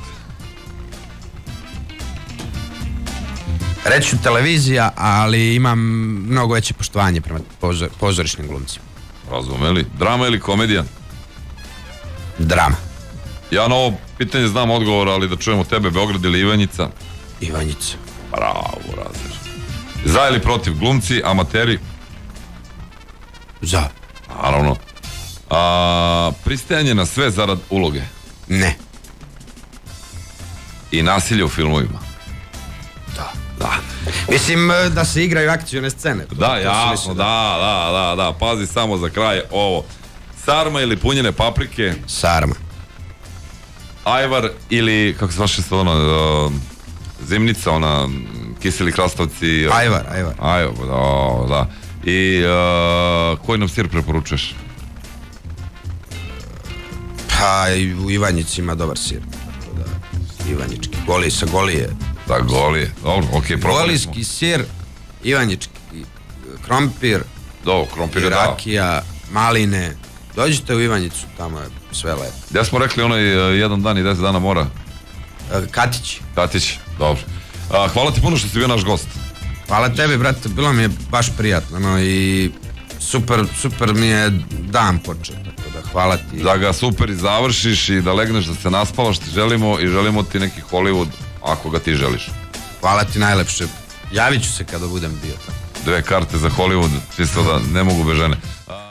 Reći ću televizija, ali imam mnogo veće poštovanje prema pozorišnim glumcima. Razumeli. Drama ili komedija? Drama. Ja na ovo pitanje znam odgovor, ali da čujemo tebe, Beograd ili Ivanjica? Ivanjica. Bravo, Razir. Za ili protiv, glumci, amateri? Za. Naravno. Pristajanje na sve zarad uloge? Ne. I nasilje u filmovima? Da. Mislim da se igraju akcione scene. Da, jasno, da. Pazi samo za kraj ovo. Sarma ili punjene paprike? Sarma. Ajvar ili, kako se vaše zimnica, kiseli krastavci? Ajvar. Da. I koji nam sir preporučuješ? Pa u Ivanjici ima dobar sir. Ivanjički. Goli sa Golije. Da, golije. Dobro, okej, probali smo. Golijski sir, ivanjički krompir, Dobro, krompir je da. rakija, maline. Dođite u Ivanjicu, tamo je sve lepo. Ja smo rekli onaj 1 dan i 10 dana mora. Katić. Katić, dobro. Hvala ti puno što si bio naš gost. Hvala tebi, brate, bilo mi je baš prijatno, no, i super mi je dan počeo, tako da hvala ti. Da ga super i završiš i da legneš, da se naspavaš, ti želimo i želimo ti neki Hollywood, ako ga ti želiš. Hvala ti najlepše, javit ću se kada budem bio. 2 karte za Hollywood, čisto da ne mogu bez žene.